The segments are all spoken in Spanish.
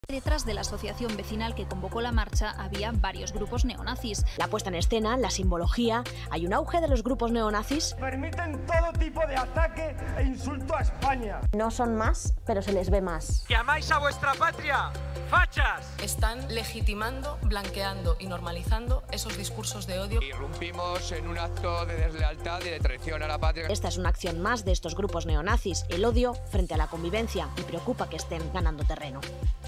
Detrás de la asociación vecinal que convocó la marcha había varios grupos neonazis. La puesta en escena, la simbología, hay un auge de los grupos neonazis. Permiten todo tipo de ataque e insulto a España. No son más, pero se les ve más. ¡Que amáis a vuestra patria! ¡Fachas! Están legitimando, blanqueando y normalizando esos discursos de odio. Irrumpimos en un acto de deslealtad y de traición a la patria. Esta es una acción más de estos grupos neonazis, el odio frente a la convivencia, y preocupa que estén ganando terreno.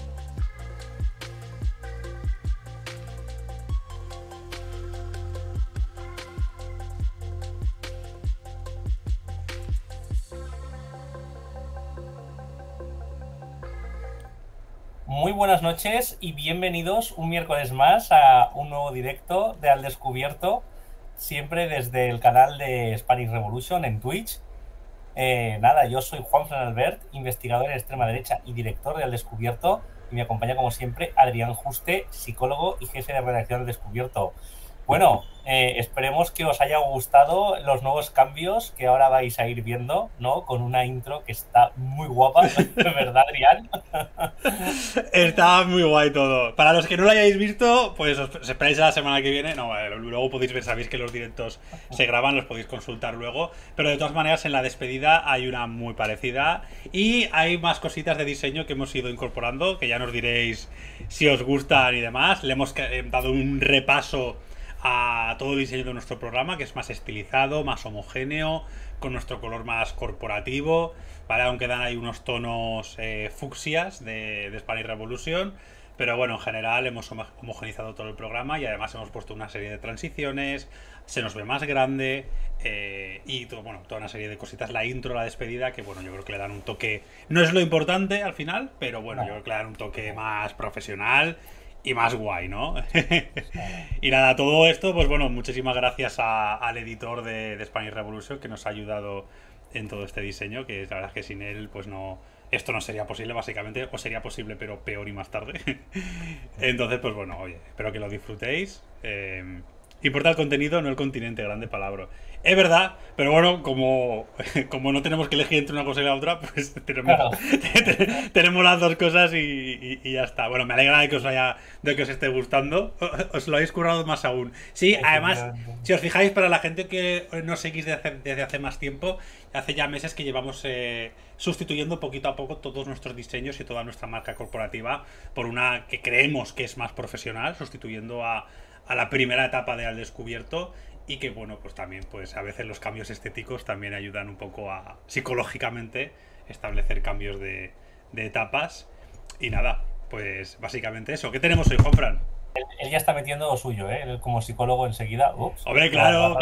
Muy buenas noches y bienvenidos un miércoles más a un nuevo directo de Al Descubierto, siempre desde el canal de Spanish Revolution en Twitch. Yo soy Juanfran Albert, investigador en extrema derecha y director de Al Descubierto, y me acompaña como siempre Adrián Juste, psicólogo y jefe de redacción del Descubierto. Bueno, esperemos que os haya gustado los nuevos cambios que ahora vais a ir viendo, ¿no? Con una intro que está muy guapa, ¿verdad, Adrián? Está muy guay todo. Para los que no lo hayáis visto, pues os esperáis a la semana que viene. No, luego podéis ver, sabéis que los directos se graban, los podéis consultar luego. Pero de todas maneras, en la despedida hay una muy parecida. Y hay más cositas de diseño que hemos ido incorporando, que ya nos diréis si os gustan y demás. Le hemos dado un repaso a todo el diseño de nuestro programa, que es más estilizado, más homogéneo, con nuestro color más corporativo, ¿vale? Aunque dan ahí unos tonos fucsias de Spanish Revolution, pero bueno, en general hemos homogenizado todo el programa y además hemos puesto una serie de transiciones, se nos ve más grande y todo, bueno, toda una serie de cositas, la intro, la despedida, que bueno, yo creo que le dan un toque, no es lo importante al final, pero bueno, yo creo que le dan un toque más profesional y más guay, ¿no? Y nada, todo esto, pues bueno, muchísimas gracias al editor de Spanish Revolution, que nos ha ayudado en todo este diseño, que la verdad es que sin él, pues no, esto no sería posible, básicamente, o sería posible, pero peor y más tarde. Entonces, pues bueno, oye, espero que lo disfrutéis. Importa el contenido, no el continente, grande palabra. Es verdad, pero bueno, como no tenemos que elegir entre una cosa y la otra, pues tenemos las dos cosas y ya está. Bueno, me alegra de que os esté gustando. Os lo habéis currado más aún. Sí, además, si os fijáis, para la gente que nos seguís desde hace más tiempo, hace ya meses que llevamos sustituyendo poquito a poco todos nuestros diseños y toda nuestra marca corporativa por una que creemos que es más profesional, sustituyendo a la primera etapa de Al Descubierto, y que bueno, pues también pues a veces los cambios estéticos también ayudan un poco a psicológicamente establecer cambios de etapas. Y nada, pues básicamente eso. ¿Qué tenemos hoy, Juanfran? Él ya está metiendo lo suyo, ¿eh? Él como psicólogo enseguida. Ups, hombre, claro.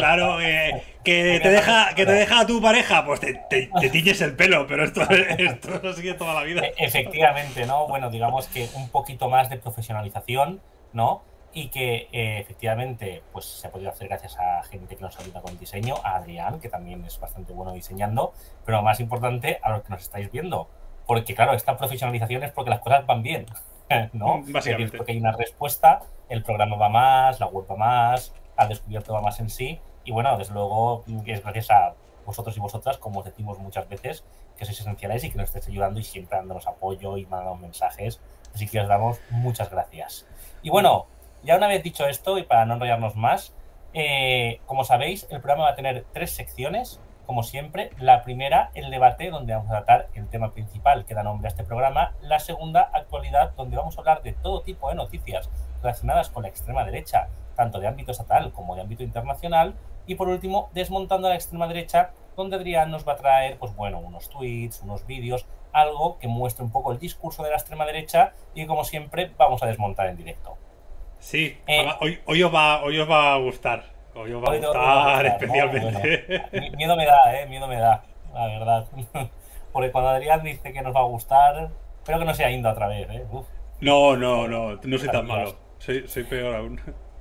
Que te deja a tu pareja, pues te tiñes el pelo, pero esto lo sigue toda la vida. Efectivamente, ¿no? Bueno, digamos que un poquito más de profesionalización, ¿no? Y que efectivamente pues se ha podido hacer gracias a gente que nos ayuda con diseño, a Adrián, que también es bastante bueno diseñando, pero lo más importante, a los que nos estáis viendo, porque claro, esta profesionalización es porque las cosas van bien, ¿no? Básicamente. Es porque hay una respuesta, el programa va más, la web va más, Al Descubierto va más en sí, y bueno, desde luego es gracias a vosotros y vosotras, como os decimos muchas veces, que sois esenciales y que nos estáis ayudando y siempre dándonos apoyo y mandando mensajes, así que os damos muchas gracias. Y bueno, ya una vez dicho esto, y para no enrollarnos más, como sabéis, el programa va a tener 3 secciones, como siempre. La primera, el debate, donde vamos a tratar el tema principal que da nombre a este programa. La segunda, actualidad, donde vamos a hablar de todo tipo de noticias relacionadas con la extrema derecha, tanto de ámbito estatal como de ámbito internacional. Y por último, desmontando a la extrema derecha, donde Adrián nos va a traer, pues bueno, unos tweets, unos vídeos, algo que muestre un poco el discurso de la extrema derecha y, como siempre, vamos a desmontar en directo. Sí, hoy os va a gustar. Hoy os va a gustar especialmente. No, bueno, miedo me da, la verdad. Porque cuando Adrián dice que nos va a gustar, espero que no sea Inda otra vez, ¿eh? Uf. No soy tan malo. Soy peor aún.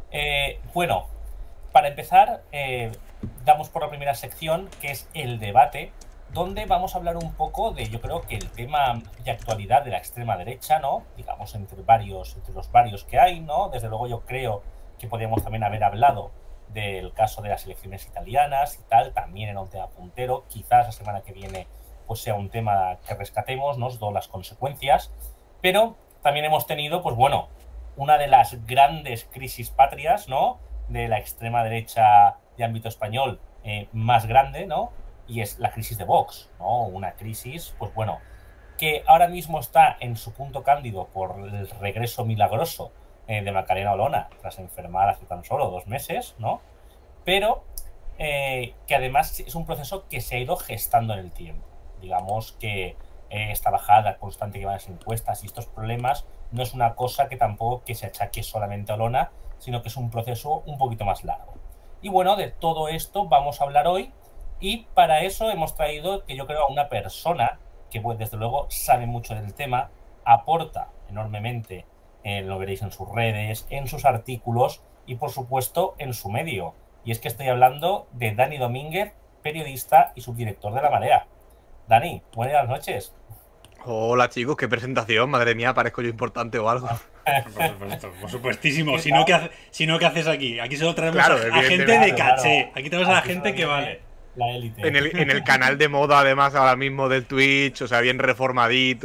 Bueno, para empezar, damos por la primera sección, que es el debate, donde vamos a hablar un poco de, yo creo que el tema de actualidad de la extrema derecha, ¿no? Digamos, entre los varios que hay, ¿no? Desde luego yo creo que podríamos también haber hablado del caso de las elecciones italianas y tal, también era un tema puntero, quizás la semana que viene pues sea un tema que rescatemos, ¿no? Todas las consecuencias, pero también hemos tenido, pues bueno, una de las grandes crisis patrias, ¿no? De la extrema derecha de ámbito español más grande, ¿no? Y es la crisis de Vox, ¿no? Una crisis, pues bueno, que ahora mismo está en su punto cándido por el regreso milagroso de Macarena Olona, tras enfermar hace tan solo 2 meses, ¿no? Pero que además es un proceso que se ha ido gestando en el tiempo. Digamos que esta bajada constante que van las encuestas y estos problemas no es una cosa que tampoco que se achaque solamente a Olona, sino que es un proceso un poquito más largo. Y bueno, de todo esto vamos a hablar hoy, y para eso hemos traído, que yo creo, a una persona que pues, desde luego sabe mucho del tema, aporta enormemente, lo veréis en sus redes, en sus artículos y por supuesto en su medio. Y es que estoy hablando de Dani Domínguez, periodista y subdirector de La Marea. Dani, buenas noches. Hola chicos, qué presentación, madre mía, parezco yo importante o algo. Por supuestísimo. Si no, ¿qué haces aquí? Aquí solo traemos a gente de caché. Aquí tenemos a la gente que vale. La élite. En el canal de moda, además, ahora mismo del Twitch, o sea, bien reformadito.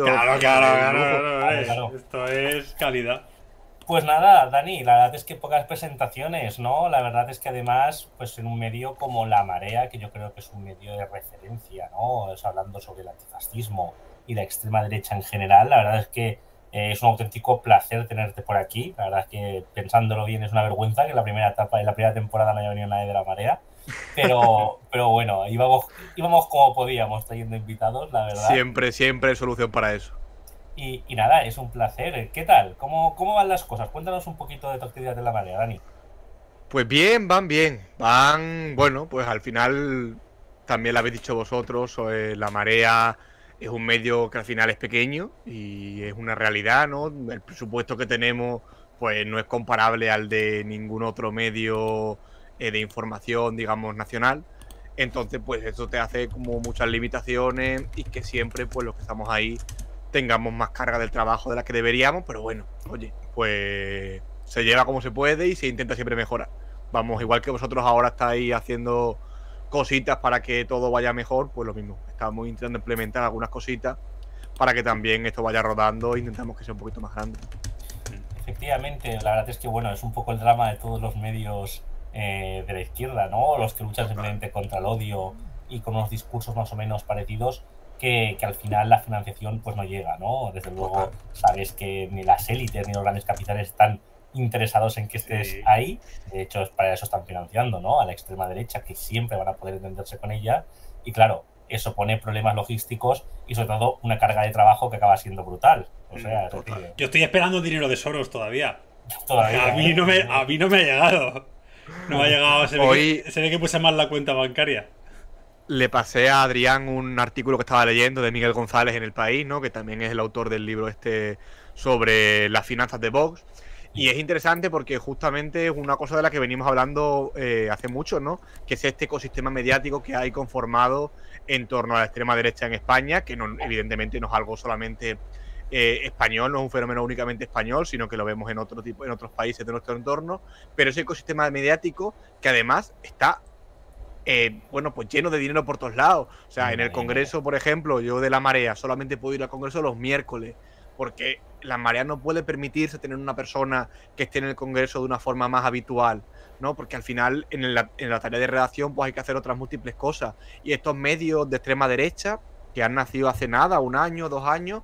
Claro. Esto es calidad. Pues nada, Dani, la verdad es que pocas presentaciones, ¿no? La verdad es que además, pues en un medio como La Marea, que yo creo que es un medio de referencia, ¿no? Es hablando sobre el antifascismo y la extrema derecha en general, la verdad es que es un auténtico placer tenerte por aquí. La verdad es que, pensándolo bien, es una vergüenza que en la primera temporada no haya venido nadie de La Marea. Pero bueno, íbamos como podíamos, trayendo invitados, la verdad. Siempre hay solución para eso. Y nada, es un placer. ¿Qué tal? ¿Cómo van las cosas? Cuéntanos un poquito de tu actividad en La Marea, Dani. Pues bien. Bueno, pues al final, también lo habéis dicho vosotros, La Marea es un medio que al final es pequeño y es una realidad, ¿no? El presupuesto que tenemos pues no es comparable al de ningún otro medio de información, digamos, nacional. Entonces, pues eso te hace como muchas limitaciones y que siempre, pues los que estamos ahí tengamos más carga del trabajo de la que deberíamos, pero bueno, oye, pues se lleva como se puede y se intenta siempre mejorar. Vamos, igual que vosotros ahora estáis haciendo cositas para que todo vaya mejor, pues lo mismo. Estamos intentando implementar algunas cositas para que también esto vaya rodando e intentamos que sea un poquito más grande. Efectivamente, la verdad es que bueno, es un poco el drama de todos los medios de la izquierda, ¿no? Los que luchan simplemente contra el odio y con unos discursos más o menos parecidos, que al final la financiación pues no llega, ¿no? Desde luego sabes que ni las élites ni los grandes capitales están interesados en que estés ahí. De hecho, para eso están financiando, ¿no? A la extrema derecha, que siempre van a poder entenderse con ella. Y claro, eso pone problemas logísticos y sobre todo una carga de trabajo que acaba siendo brutal. O sea, yo estoy esperando dinero de Soros todavía. A mí no me ha llegado. No me ha llegado. Se ve que puse mal la cuenta bancaria. Le pasé a Adrián un artículo que estaba leyendo de Miguel González en El País, ¿no? Que también es el autor del libro sobre las finanzas de Vox. Y es interesante porque justamente es una cosa de la que venimos hablando hace mucho, ¿no? Que es este ecosistema mediático que hay conformado en torno a la extrema derecha en España, que no, evidentemente no es algo solamente español, no es un fenómeno únicamente español, sino que lo vemos en otros países de nuestro entorno. Pero ese ecosistema mediático que además está bueno, pues lleno de dinero por todos lados. O sea, en el Congreso, por ejemplo, yo de La Marea solamente puedo ir al Congreso los miércoles, porque La Marea no puede permitirse tener una persona que esté en el Congreso de una forma más habitual, ¿no? Porque al final en la tarea de redacción pues hay que hacer otras múltiples cosas. Y estos medios de extrema derecha, que han nacido hace nada, 1 año, 2 años,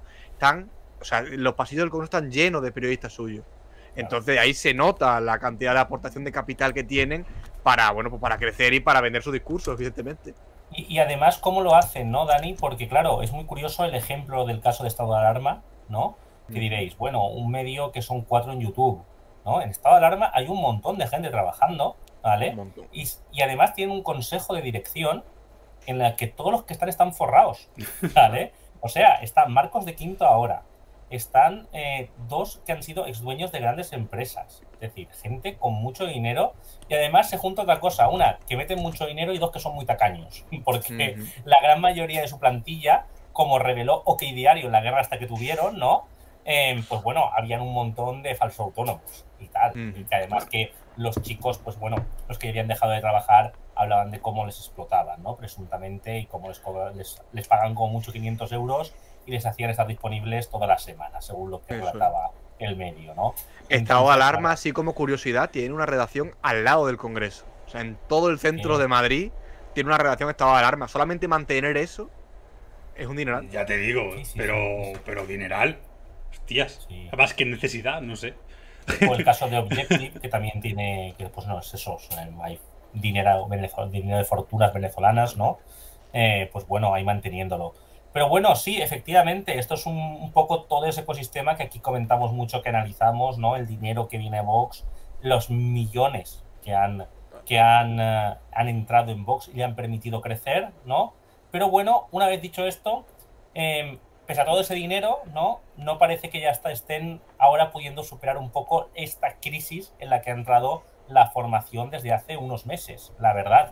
o sea, los pasillos del Congreso están llenos de periodistas suyos. Entonces ahí se nota la cantidad de aportación de capital que tienen para, bueno, pues para crecer y para vender su discurso, evidentemente. Y además, ¿cómo lo hacen, no, Dani? Porque claro, es muy curioso el ejemplo del caso de estado de alarma, ¿no? Que diréis, bueno, un medio que son 4 en YouTube, ¿no? En estado de alarma hay un montón de gente trabajando, ¿vale? Y además tienen un consejo de dirección en la que todos los que están forrados, ¿vale? O sea, está Marcos de Quinto ahora. Están 2 que han sido exdueños de grandes empresas. Es decir, gente con mucho dinero. Y además se junta otra cosa. Una, que meten mucho dinero, y 2 que son muy tacaños. Porque la gran mayoría de su plantilla, como reveló OK Diario en la guerra hasta que tuvieron, ¿no? Pues bueno, habían un montón de falsos autónomos y tal. Y que además que los chicos, pues bueno, los que habían dejado de trabajar, hablaban de cómo les explotaban, ¿no? Presuntamente, y cómo les pagan como mucho 500 euros y les hacían estar disponibles todas las semanas, según lo que relataba el medio, ¿no? Estado de alarma, así como curiosidad, tiene una redacción al lado del Congreso. O sea, en todo el centro de Madrid tiene una redacción estado de alarma. Solamente mantener eso es un dineral. Ya te digo, pero dineral. Hostias. Sí. Además, qué necesidad, no sé. O el caso de Objective, que también tiene, que pues no es eso, hay dinero de fortunas venezolanas, ¿no? Pues bueno, ahí manteniéndolo. Pero bueno, sí, efectivamente, esto es un poco todo ese ecosistema que aquí comentamos mucho, que analizamos, ¿no? El dinero que viene a Vox, los millones que han entrado en Vox y le han permitido crecer, ¿no? Pero bueno, una vez dicho esto, pese a todo ese dinero, no parece que ya estén ahora pudiendo superar un poco esta crisis en la que ha entrado la formación desde hace unos meses, la verdad.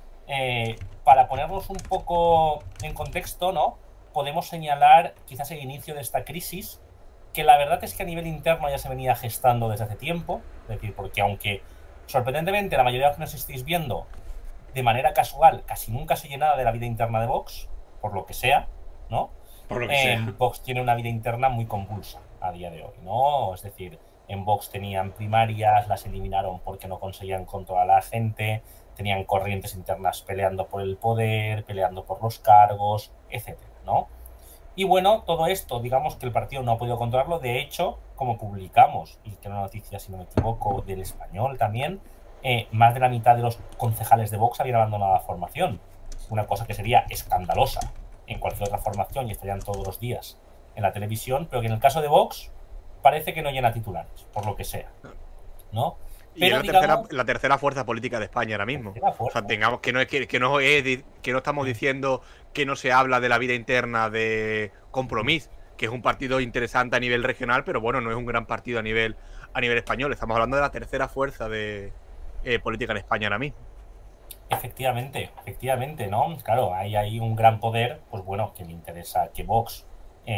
Para ponernos un poco en contexto, ¿no? Podemos señalar quizás el inicio de esta crisis, que la verdad es que a nivel interno ya se venía gestando desde hace tiempo, es decir, porque aunque sorprendentemente la mayoría de los que nos estáis viendo de manera casual casi nunca se llena de la vida interna de Vox, por lo que sea, ¿no? Por lo que sea. Vox tiene una vida interna muy convulsa a día de hoy, ¿no? Es decir, en Vox tenían primarias, las eliminaron porque no conseguían controlar a la gente, tenían corrientes internas peleando por el poder, peleando por los cargos, etcétera, ¿no? Y bueno, todo esto, digamos que el partido no ha podido controlarlo. De hecho, como publicamos, y que era una noticia, si no me equivoco, del Español también, más de la mitad de los concejales de Vox habían abandonado la formación. Una cosa que sería escandalosa en cualquier otra formación y estarían todos los días en la televisión, pero que en el caso de Vox parece que no llena titulares, por lo que sea, ¿no? Pero y es la tercera fuerza política de España ahora mismo. O sea, tengamos que no estamos diciendo que no se habla de la vida interna de Compromís, que es un partido interesante a nivel regional, pero bueno, no es un gran partido a nivel español. Estamos hablando de la tercera fuerza de política en España ahora mismo. Efectivamente, ¿no? Claro, hay un gran poder, pues bueno, que le interesa que Vox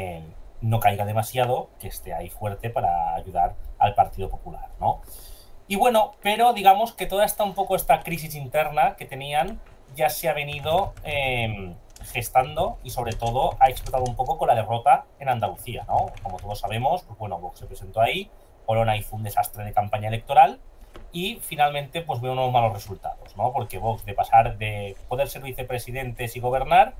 no caiga demasiado, que esté ahí fuerte para ayudar al Partido Popular, ¿no? Y bueno, pero digamos que toda esta crisis interna que tenían ya se ha venido gestando y sobre todo ha explotado un poco con la derrota en Andalucía, ¿no? Como todos sabemos, pues bueno, Vox se presentó ahí, Olona hizo un desastre de campaña electoral y finalmente pues veo unos malos resultados, ¿no? Porque Vox, de pasar de poder ser vicepresidentes y gobernar,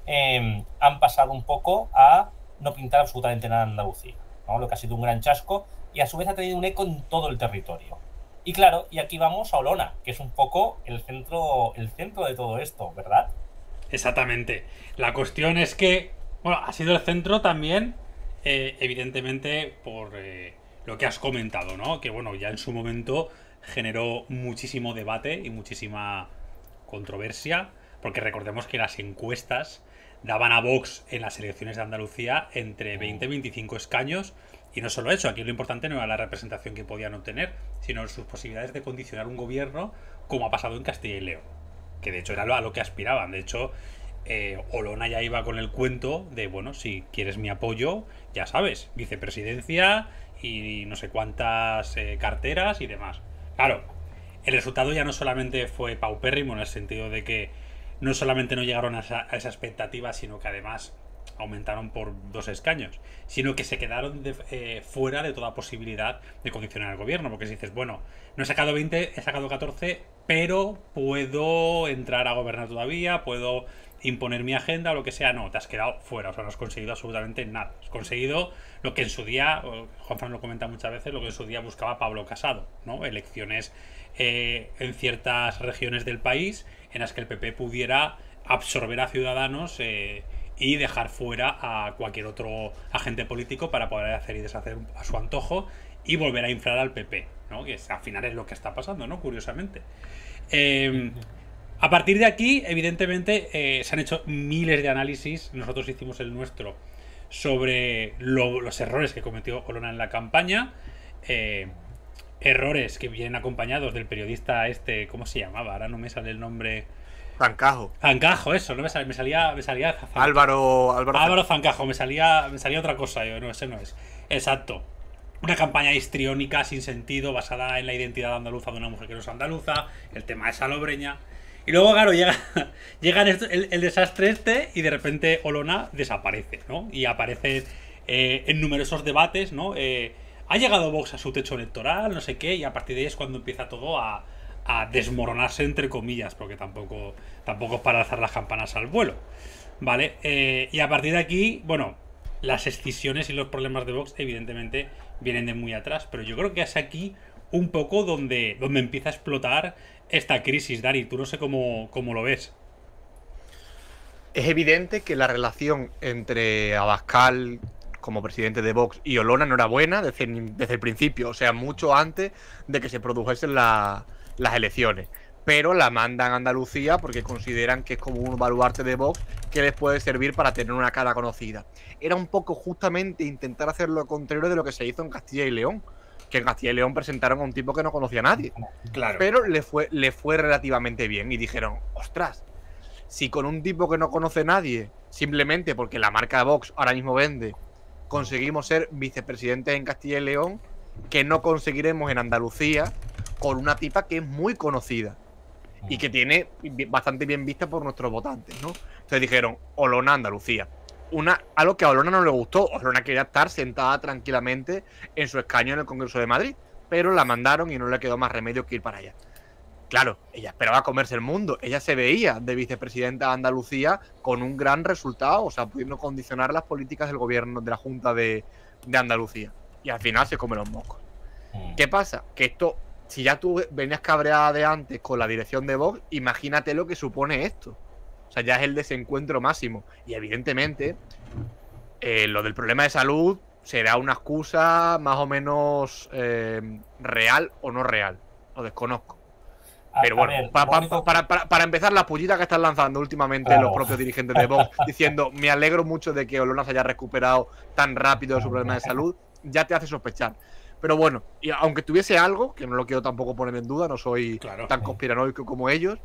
han pasado un poco a no pintar absolutamente nada en Andalucía, ¿no? Lo que ha sido un gran chasco y a su vez ha tenido un eco en todo el territorio. Y claro, y aquí vamos a Olona, que es un poco el centro de todo esto, ¿verdad? Exactamente. La cuestión es que, bueno, ha sido el centro también, evidentemente, por lo que has comentado, ¿no? Que, bueno, ya en su momento generó muchísimo debate y muchísima controversia, porque recordemos que las encuestas daban a Vox en las elecciones de Andalucía entre 20 y 25 escaños. Y no solo eso, aquí lo importante no era la representación que podían obtener, sino sus posibilidades de condicionar un gobierno, como ha pasado en Castilla y León. Que de hecho era a lo que aspiraban. De hecho, Olona ya iba con el cuento de, bueno, si quieres mi apoyo, ya sabes, vicepresidencia y no sé cuántas carteras y demás. Claro, el resultado ya no solamente fue paupérrimo, en el sentido de que no solamente no llegaron a esa expectativa, sino que además aumentaron por 2 escaños, sino que se quedaron fuera de toda posibilidad de condicionar al gobierno, porque si dices, bueno, no he sacado 20, he sacado 14, pero puedo entrar a gobernar todavía, puedo imponer mi agenda o lo que sea, no, te has quedado fuera, o sea, no has conseguido absolutamente nada. Has conseguido lo que en su día, Juanfran lo comenta muchas veces, lo que en su día buscaba Pablo Casado, ¿no? Elecciones en ciertas regiones del país en las que el PP pudiera absorber a Ciudadanos y dejar fuera a cualquier otro agente político para poder hacer y deshacer a su antojo y volver a inflar al PP, ¿no? Que al final es lo que está pasando, ¿no? Curiosamente. A partir de aquí, evidentemente, se han hecho miles de análisis. Nosotros hicimos el nuestro sobre los errores que cometió Olona en la campaña. Errores que vienen acompañados del periodista ¿cómo se llamaba? Ahora no me sale el nombre. Zancajo, eso, no me salía Álvaro Zancajo, me salía otra cosa, no, ese no es. Exacto. Una campaña histriónica sin sentido, basada en la identidad andaluza de una mujer que no es andaluza, el tema de Salobreña. Y luego, claro, llega el desastre este y de repente Olona desaparece, ¿no? Y aparece en numerosos debates, ¿no? Ha llegado Vox a su techo electoral, no sé qué, y a partir de ahí es cuando empieza todo a desmoronarse, entre comillas, porque tampoco es para alzar las campanas al vuelo, ¿vale? Y a partir de aquí, bueno, las escisiones y los problemas de Vox evidentemente vienen de muy atrás, pero yo creo que es aquí un poco donde empieza a explotar esta crisis. Dani, tú no sé cómo lo ves. Es evidente que la relación entre Abascal como presidente de Vox y Olona no era buena desde el principio, o sea, mucho antes de que se produjesen las elecciones. Pero la mandan a Andalucía porque consideran que es como un baluarte de Vox que les puede servir para tener una cara conocida. Era un poco justamente intentar hacer lo contrario de lo que se hizo en Castilla y León, que en Castilla y León presentaron a un tipo que no conocía a nadie. Claro. Pero le fue relativamente bien y dijeron, ostras, si con un tipo que no conoce a nadie, simplemente porque la marca de Vox ahora mismo vende, conseguimos ser vicepresidentes en Castilla y León, que no conseguiremos en Andalucía con una tipa que es muy conocida y que tiene bastante bien vista por nuestros votantes, ¿no? Entonces dijeron, Olona, Andalucía. Algo que a Olona no le gustó. Olona quería estar sentada tranquilamente en su escaño en el Congreso de Madrid, pero la mandaron y no le quedó más remedio que ir para allá. Claro, ella esperaba comerse el mundo. Ella se veía de vicepresidenta de Andalucía con un gran resultado, o sea, pudiendo condicionar las políticas del gobierno, de la Junta de Andalucía. Y al final se come los moscos. ¿Qué pasa? Que esto, si ya tú venías cabreada de antes con la dirección de Vox, imagínate lo que supone esto. O sea, ya es el desencuentro máximo. Y evidentemente, lo del problema de salud será una excusa más o menos real o no real. Lo desconozco. Pero bueno, para empezar, la pullita que están lanzando últimamente los propios dirigentes de Vox, diciendo, me alegro mucho de que Olona se haya recuperado tan rápido de su problema de salud, ya te hace sospechar. Pero bueno, y aunque tuviese algo, que no lo quiero tampoco poner en duda, no soy tan conspiranoico como ellos,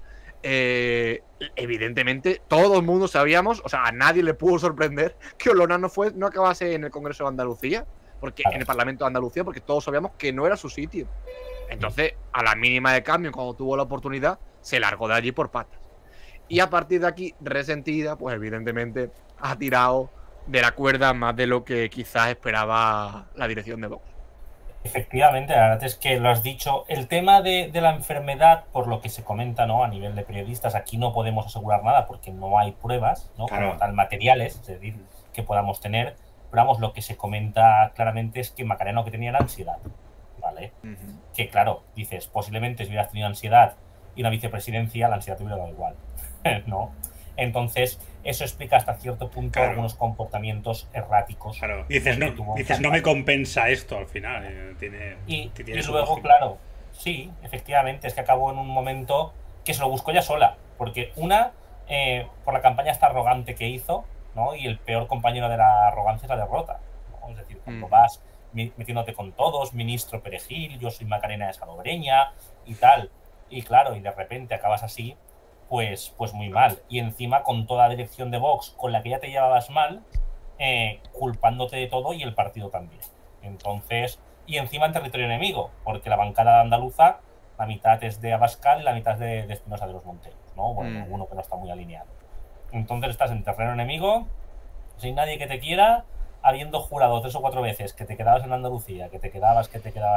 evidentemente todo el mundo sabíamos, o sea, a nadie le pudo sorprender que Olona no acabase en el Congreso de Andalucía, porque en el Parlamento de Andalucía, porque todos sabíamos que no era su sitio. Entonces, a la mínima de cambio, cuando tuvo la oportunidad, se largó de allí por patas. Y a partir de aquí, resentida, pues evidentemente ha tirado de la cuerda más de lo que quizás esperaba la dirección de Vox. Efectivamente, la verdad es que lo has dicho. El tema de la enfermedad, por lo que se comenta, ¿no?, a nivel de periodistas, aquí no podemos asegurar nada porque no hay pruebas, ¿no?, como tal materiales, es decir, que podamos tener. Pero vamos, lo que se comenta claramente es que Macarena lo que tenía era ansiedad, ¿vale? Que claro, dices, posiblemente si hubieras tenido ansiedad y una vicepresidencia, la ansiedad te hubiera dado igual, ¿no? Entonces, eso explica hasta cierto punto algunos comportamientos erráticos. Claro, dices, no me compensa esto al final. Y luego, claro, sí, efectivamente, es que acabó en un momento que se lo buscó ella sola. Porque por la campaña esta arrogante que hizo, ¿no? Y el peor compañero de la arrogancia es la derrota, ¿no? Es decir, cuando vas metiéndote con todos, ministro Perejil, yo soy Macarena de Salobreña y tal. Y claro, y de repente acabas así, pues muy mal. Y encima con toda la dirección de Vox, con la que ya te llevabas mal, culpándote de todo y el partido también. Entonces, y encima en territorio enemigo, porque la bancada andaluza, la mitad es de Abascal y la mitad es de Espinosa de los Monteros, ¿no? Bueno, uno que no está muy alineado. Entonces estás en terreno enemigo, sin nadie que te quiera, habiendo jurado 3 o 4 veces que te quedabas en Andalucía, que te quedabas,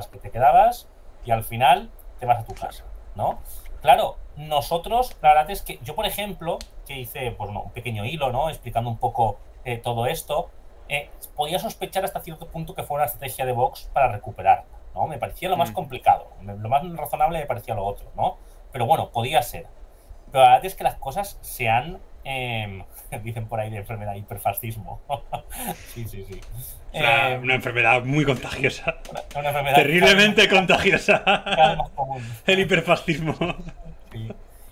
y al final te vas a tu casa, ¿no? Claro, nosotros, la verdad es que yo, por ejemplo, que hice pues, un pequeño hilo, ¿no?, explicando un poco todo esto, podía sospechar hasta cierto punto que fue una estrategia de Vox para recuperarla, ¿no? Me parecía lo más complicado, lo más razonable me parecía lo otro, ¿no? Pero bueno, podía ser. Pero la verdad es que las cosas se han... dicen por ahí de enfermedad, hiperfascismo. Sí. Una enfermedad muy contagiosa. Una enfermedad terriblemente contagiosa. Cada más común. El hiperfascismo. Sí.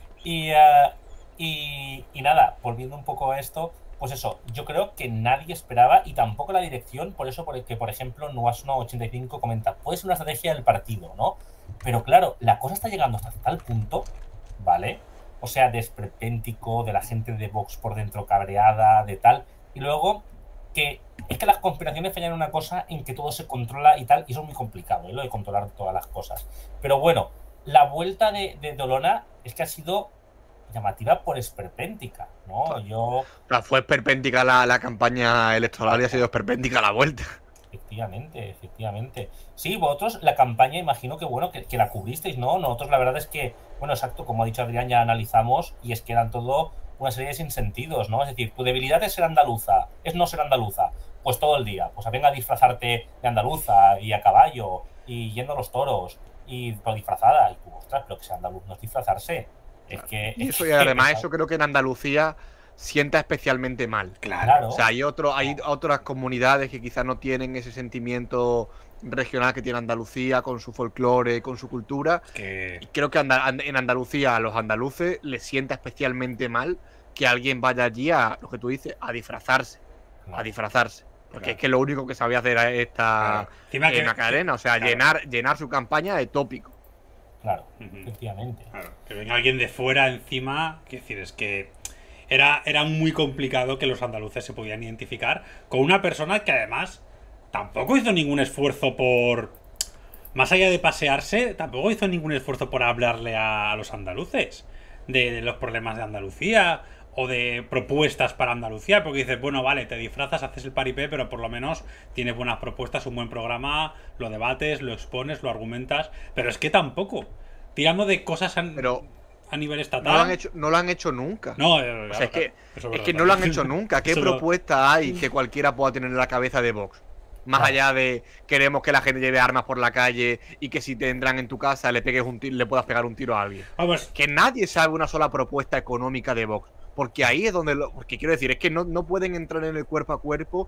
Y nada, volviendo un poco a esto, pues eso, yo creo que nadie esperaba, y tampoco la dirección, por eso que, por ejemplo, Nuasno85 comenta, puede ser una estrategia del partido, ¿no? Pero claro, la cosa está llegando hasta tal punto, ¿vale? O sea, desprepéntico, de la gente de Vox por dentro cabreada, de tal. Y luego, que es que las conspiraciones fallan en una cosa en que todo se controla y tal, y eso es muy complicado, lo de controlar todas las cosas. Pero bueno, la vuelta de Olona es que ha sido llamativa por esperpéntica, ¿no? O sea, fue esperpéntica la campaña electoral y ha sido esperpéntica la vuelta. Efectivamente. Sí, vosotros la campaña imagino que bueno, que la cubristeis, ¿no? Nosotros la verdad es que, bueno, exacto, como ha dicho Adrián, ya analizamos y es que eran todo una serie de sinsentidos, ¿no? Es decir, tu debilidad es ser andaluza, es no ser andaluza, pues todo el día, pues venga a disfrazarte de andaluza y a caballo y yendo a los toros y pero disfrazada, y tú, ostras, pero que sea andaluz no es disfrazarse. Es que... Y eso, y además eso creo que en Andalucía sienta especialmente mal. Claro. O sea, hay otras comunidades que quizás no tienen ese sentimiento regional que tiene Andalucía con su folclore, con su cultura. Y creo que en Andalucía a los andaluces les sienta especialmente mal que alguien vaya allí a, lo que tú dices, a disfrazarse. A disfrazarse. Porque es que lo único que sabía hacer era esta Macarena, o sea, llenar su campaña de tópico. Claro, efectivamente. Claro, que venga alguien de fuera encima, quiero decir, es que era muy complicado que los andaluces se pudieran identificar con una persona que además tampoco hizo ningún esfuerzo por... Más allá de pasearse, tampoco hizo ningún esfuerzo por hablarle a los andaluces de los problemas de Andalucía o de propuestas para Andalucía, porque dices, bueno, vale, te disfrazas, haces el paripé, pero por lo menos tienes buenas propuestas, un buen programa, lo debates, lo expones, lo argumentas, pero es que tampoco, tirando de cosas a nivel estatal. No lo han hecho nunca. No, o sea, es que no lo han hecho nunca. ¿Qué propuesta hay que cualquiera pueda tener en la cabeza de Vox? Más allá de queremos que la gente lleve armas por la calle y que si te entran en tu casa le puedas pegar un tiro a alguien. Vamos. Que nadie sabe una sola propuesta económica de Vox. Porque ahí es donde... Porque quiero decir, es que no pueden entrar en el cuerpo a cuerpo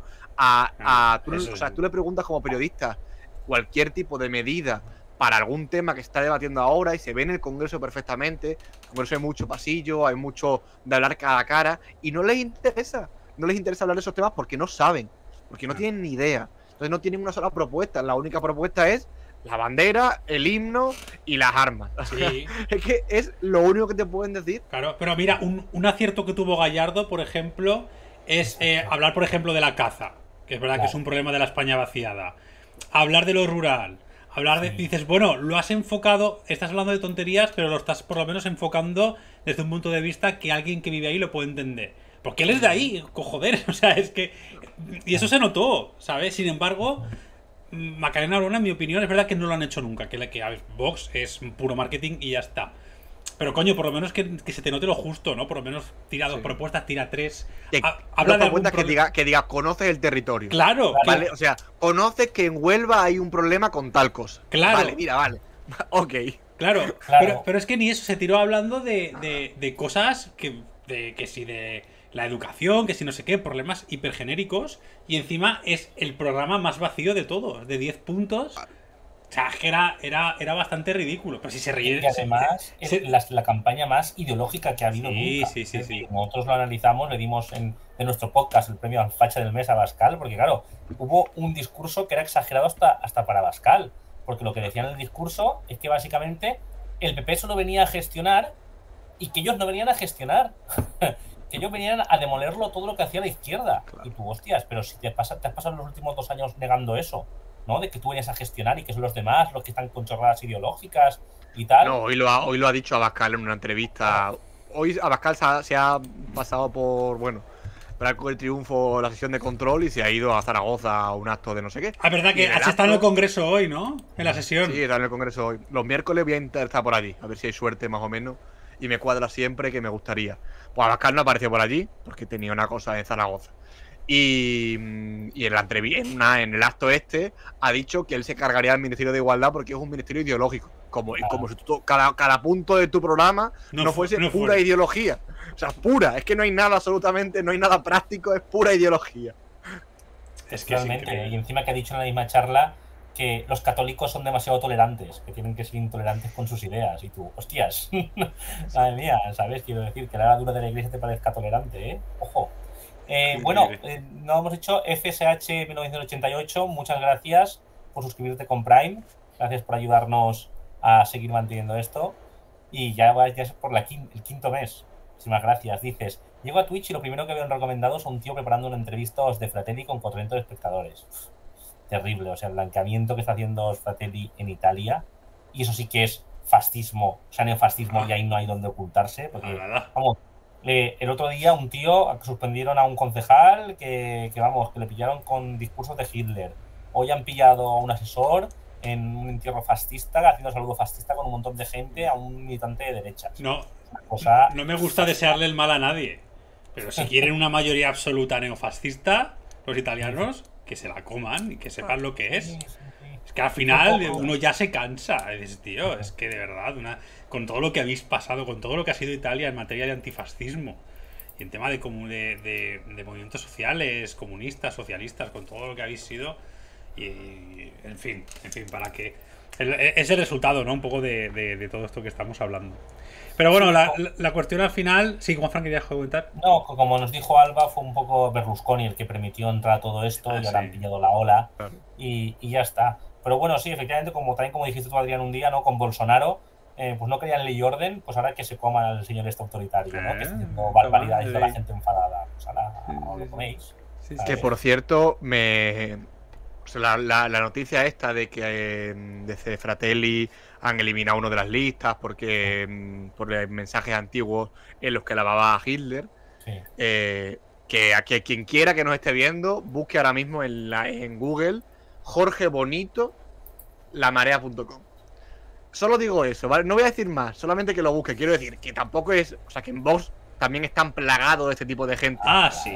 tú le preguntas como periodista cualquier tipo de medida para algún tema que está debatiendo ahora y se ve en el Congreso perfectamente. En el Congreso hay mucho pasillo, hay mucho de hablar cara a cara y no les interesa. No les interesa hablar de esos temas porque no saben, porque no tienen ni idea. Entonces no tienen una sola propuesta. La única propuesta es la bandera, el himno y las armas. Sí. Es que es lo único que te pueden decir. Claro, pero mira, un acierto que tuvo Gallardo, por ejemplo, es hablar, por ejemplo, de la caza, que es verdad que es un problema de la España vaciada. Hablar de lo rural. Hablar de... Dices, bueno, lo has enfocado, estás hablando de tonterías, pero lo estás por lo menos enfocando desde un punto de vista que alguien que vive ahí lo puede entender. Porque él es de ahí, joder, o sea, es que... Y eso se notó, ¿sabes? Sin embargo... Macarena Olona, en mi opinión, es verdad que no lo han hecho nunca. Que a ver, Vox es puro marketing y ya está. Pero coño, por lo menos que se te note lo justo, ¿no? Por lo menos tira dos propuestas, tira tres. Habla de propuestas que diga, conoces el territorio. Claro. ¿Vale? O sea, conoces que en Huelva hay un problema con tal cosa. Claro. Vale, mira, vale. Ok. Claro. Pero es que ni eso, se tiró hablando de cosas que si de la educación, que si no sé qué, problemas hipergenéricos, y encima es el programa más vacío de todos, de 10 puntos. O sea, es que era bastante ridículo. Pero si se ríe... Y además es la campaña más ideológica que ha habido nunca. Sí. Nosotros lo analizamos, le dimos en nuestro podcast el premio al facha del mes a Abascal, porque claro, hubo un discurso que era exagerado hasta para Abascal. Porque lo que decían en el discurso es que básicamente el PP solo venía a gestionar y que ellos no venían a gestionar. Que ellos venían a demolerlo todo lo que hacía la izquierda. Claro. Y tú, hostias, pero si te has pasado los últimos 2 años negando eso, ¿no? De que tú venías a gestionar y que son los demás los que están con chorradas ideológicas y tal. No, hoy lo ha dicho Abascal en una entrevista. Hoy Abascal se ha pasado por, Franco del Triunfo, la sesión de control, y se ha ido a Zaragoza a un acto de no sé qué. Ah, verdad que has estado en el Congreso hoy, ¿no? En la sesión. Sí, está en el Congreso hoy. Los miércoles voy a intentar estar por allí, a ver si hay suerte más o menos. Y me cuadra siempre, que me gustaría. Pues Abascal no apareció por allí, porque tenía una cosa en Zaragoza. Y en la entrevista, en el acto ha dicho que él se cargaría del Ministerio de Igualdad porque es un ministerio ideológico. Como si cada punto de tu programa no fuese pura ideología. O sea, pura. Es que no hay nada absolutamente, no hay nada práctico, es pura ideología. Es que realmente, y encima que ha dicho en la misma charla que los católicos son demasiado tolerantes, que tienen que ser intolerantes con sus ideas. Y tú, hostias, madre mía, ¿sabes? Quiero decir, que la levadura de la iglesia te parezca tolerante, ¿eh? Ojo. No hemos hecho FSH 1988. Muchas gracias por suscribirte con Prime. Gracias por ayudarnos a seguir manteniendo esto. Y ya es por el 5.º mes. Muchísimas gracias. Dices, llego a Twitch y lo primero que veo en recomendados es un tío preparando una entrevista a De Fratelli con 400 espectadores. Terrible, o sea, el blanqueamiento que está haciendo Fratelli en Italia. Y eso sí que es fascismo, o sea, neofascismo, y ahí no hay donde ocultarse. Porque, vamos, el otro día un tío suspendieron a un concejal que le pillaron con discursos de Hitler. Hoy han pillado a un asesor en un entierro fascista, haciendo saludo fascista con un montón de gente a un militante de derechas. No me gusta desearle el mal a nadie, pero si quieren una mayoría absoluta neofascista, los italianos, que se la coman y que sepan lo que es. Es que al final uno ya se cansa. Dices, tío, es que de verdad, con todo lo que habéis pasado, con todo lo que ha sido Italia en materia de antifascismo y en tema de movimientos sociales, comunistas, socialistas, con todo lo que habéis sido, y en fin, para que es el resultado, ¿no? Un poco de todo esto que estamos hablando. Pero bueno, la cuestión al final, sí, como Frank querías comentar. No, como nos dijo Alba, fue un poco Berlusconi el que permitió entrar todo esto, y ahora han pillado la ola, y ya está. Pero bueno, sí, efectivamente, también como dijiste tú, Adrián, un día, ¿no? Con Bolsonaro, pues no querían ley y orden, pues ahora que se coman al señor este autoritario, ¿no? Que está haciendo barbaridades de la gente enfadada. Pues ahora lo coméis. Que por cierto, la noticia esta de que desde Fratelli han eliminado uno de las listas por mensajes antiguos en los que lavaba a Hitler, que a quien quiera que nos esté viendo, busque ahora mismo en Google Jorge Bonito lamarea.com. Solo digo eso, ¿vale? No voy a decir más, solamente que lo busque. Quiero decir que tampoco es... O sea, que en Vox también están plagados de este tipo de gente. Sí.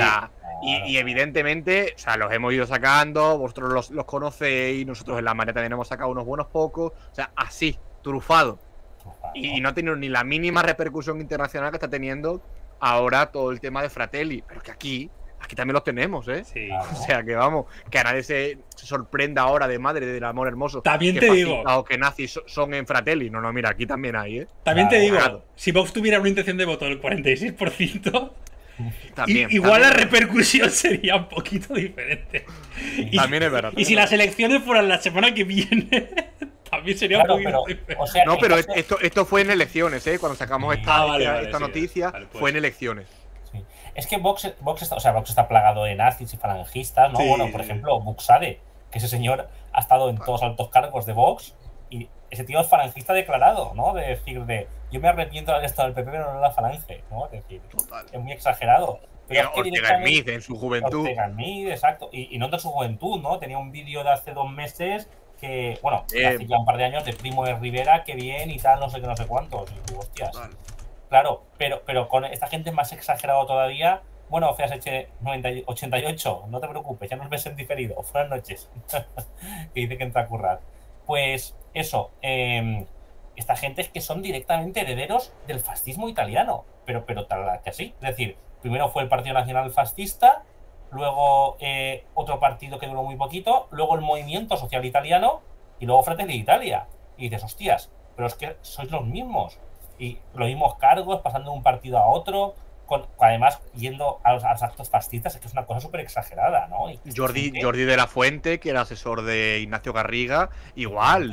Y evidentemente, o sea, los hemos ido sacando, vosotros los conocéis, nosotros en La Marea también hemos sacado unos buenos pocos. O sea, así, trufado. Y no ha tenido ni la mínima repercusión internacional que está teniendo ahora todo el tema de Fratelli. Pero que aquí también los tenemos, ¿eh? Sí. O sea, que vamos, que a nadie se sorprenda ahora de madre del amor hermoso. También te digo. O que nazis son en Fratelli. No, mira, aquí también hay, ¿eh? También te digo, si Vox tuviera una intención de voto del 46%, también, igual la repercusión sería un poquito diferente. También es verdad. Y si las elecciones fueran la semana que viene, también sería un poquito diferente. O sea, no, pero esto fue en elecciones, ¿eh? Cuando sacamos esta noticia, fue en elecciones. Es que Vox está plagado de nazis y falangistas, ¿no? Bueno, por ejemplo, Buxade, que ese señor ha estado en todos altos cargos de Vox, y ese tío es falangista declarado, ¿no? De decir, yo me arrepiento de haber estado en el PP, pero no en la falange, ¿no? Es decir, es muy exagerado. Pero Ortega Smith en su juventud. Ortega Smith, exacto. Y no de su juventud, ¿no? Tenía un vídeo de hace 2 meses que, bueno, hace ya un par de años, de Primo de Rivera, que bien y tal, no sé qué, no sé cuántos. Y tú, hostias. Claro, pero con esta gente es más exagerado todavía. Bueno, Feas 88, no te preocupes, ya nos ves en diferido. Buenas noches. Que dice que entra a currar. Pues eso, esta gente es que son directamente herederos del fascismo italiano, pero tal que así. Es decir, primero fue el Partido Nacional Fascista, luego otro partido que duró muy poquito, luego el Movimiento Social Italiano y luego Fratelli Italia. Y dices, hostias, pero es que sois los mismos. Y los mismos cargos, pasando de un partido a otro, además yendo a los actos fascistas, es que es una cosa súper exagerada, ¿no? Jordi de la Fuente, que era asesor de Ignacio Garriga, igual,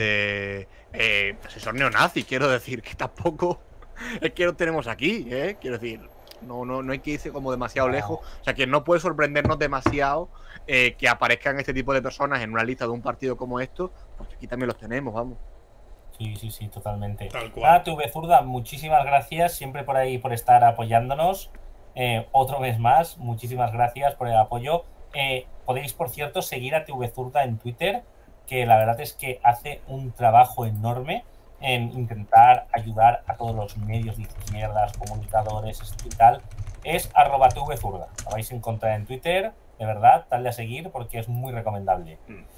asesor neonazi, quiero decir, que tampoco es que lo tenemos aquí, ¿eh? Quiero decir, no hay que irse como demasiado lejos. O sea, que no puede sorprendernos demasiado que aparezcan este tipo de personas en una lista de un partido como esto, porque aquí también los tenemos, vamos. Sí, totalmente. Tal cual. TV Zurda, muchísimas gracias siempre por ahí, por estar apoyándonos. Otro mes más, muchísimas gracias por el apoyo. Podéis, por cierto, seguir a TV Zurda en Twitter, que la verdad es que hace un trabajo enorme en intentar ayudar a todos los medios de izquierdas, comunicadores y tal. Es @tvzurda. Lo vais a encontrar en Twitter, de verdad, dadle a seguir porque es muy recomendable.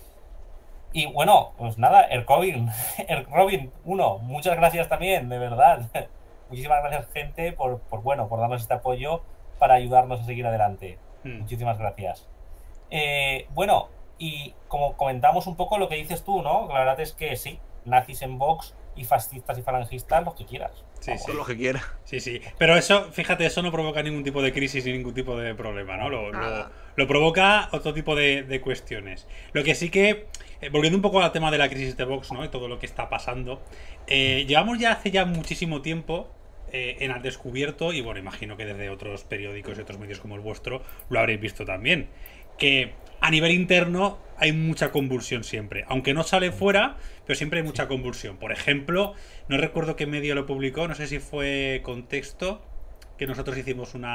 Y bueno, pues nada, Ercobin 1, muchas gracias también, de verdad. Muchísimas gracias, gente, por darnos este apoyo para ayudarnos a seguir adelante. Muchísimas gracias. Bueno, y como comentamos un poco lo que dices tú, ¿no? La verdad es que sí, nazis en Vox y fascistas y falangistas, los que quieras. Sí. Lo que quieras. Sí. Pero eso, fíjate, eso no provoca ningún tipo de crisis ni ningún tipo de problema, ¿no? Lo provoca otro tipo de cuestiones. Lo que sí que, volviendo un poco al tema de la crisis de Vox, ¿no? Y todo lo que está pasando, llevamos ya hace muchísimo tiempo en Al Descubierto, y bueno, imagino que desde otros periódicos y otros medios como el vuestro lo habréis visto también, que a nivel interno hay mucha convulsión siempre. Aunque no sale fuera, pero siempre hay mucha convulsión. Por ejemplo, no recuerdo qué medio lo publicó, no sé si fue Contexto, que nosotros hicimos un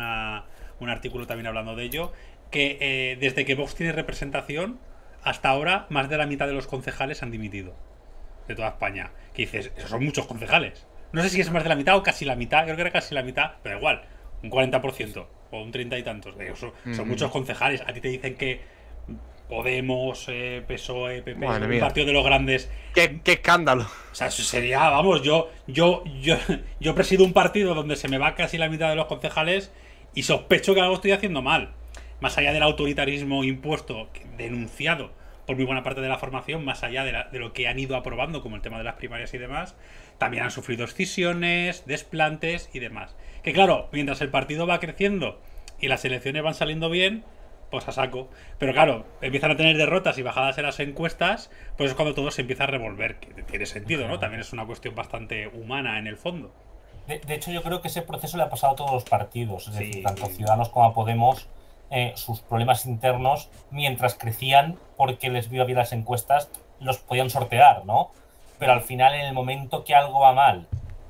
artículo también hablando de ello, que desde que Vox tiene representación, hasta ahora más de la mitad de los concejales han dimitido. De toda España. Que dices, esos son muchos concejales. No sé si es más de la mitad o casi la mitad, creo que era casi la mitad, pero igual, un 40% o un 30 y tantos. Son muchos concejales. A ti te dicen que Podemos, PSOE, PP, un partido de los grandes. ¡Qué escándalo! O sea, eso sería, vamos, yo presido un partido donde se me va casi la mitad de los concejales y sospecho que algo estoy haciendo mal. Más allá del autoritarismo impuesto, denunciado por muy buena parte de la formación, más allá de lo que han ido aprobando, como el tema de las primarias y demás, también han sufrido escisiones, desplantes y demás. Que claro, mientras el partido va creciendo y las elecciones van saliendo bien, pues a saco. Pero claro, empiezan a tener derrotas y bajadas en las encuestas, pues es cuando todo se empieza a revolver, que tiene sentido, ¿no? También es una cuestión bastante humana en el fondo. De hecho, yo creo que ese proceso le ha pasado a todos los partidos, es decir, tanto a Ciudadanos como a Podemos, sus problemas internos, mientras crecían, porque les vio bien las encuestas, los podían sortear, ¿no? Pero al final, en el momento que algo va mal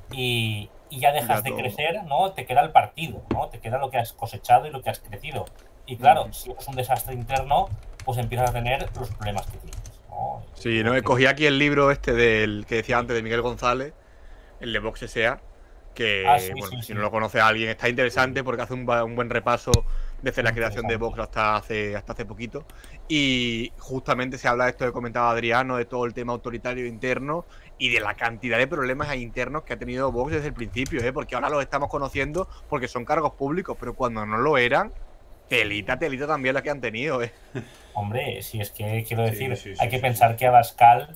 y ya dejas de crecer, ¿no? Te queda el partido, ¿no? Te queda lo que has cosechado y lo que has crecido. Y claro, si es un desastre interno, pues empiezas a tener los problemas que tienes, ¿no? Sí, no, cogí aquí el libro este del que decía antes de Miguel González, el de Vox S.A., que, si no lo conoce a alguien, está interesante porque hace un buen repaso desde la creación de Vox hasta hace poquito. Y justamente se habla de esto que comentaba Adriano, de todo el tema autoritario interno y de la cantidad de problemas internos que ha tenido Vox desde el principio, porque ahora los estamos conociendo porque son cargos públicos, pero cuando no lo eran, telita también la que han tenido, Hombre, si es que quiero decir, hay que pensar que Abascal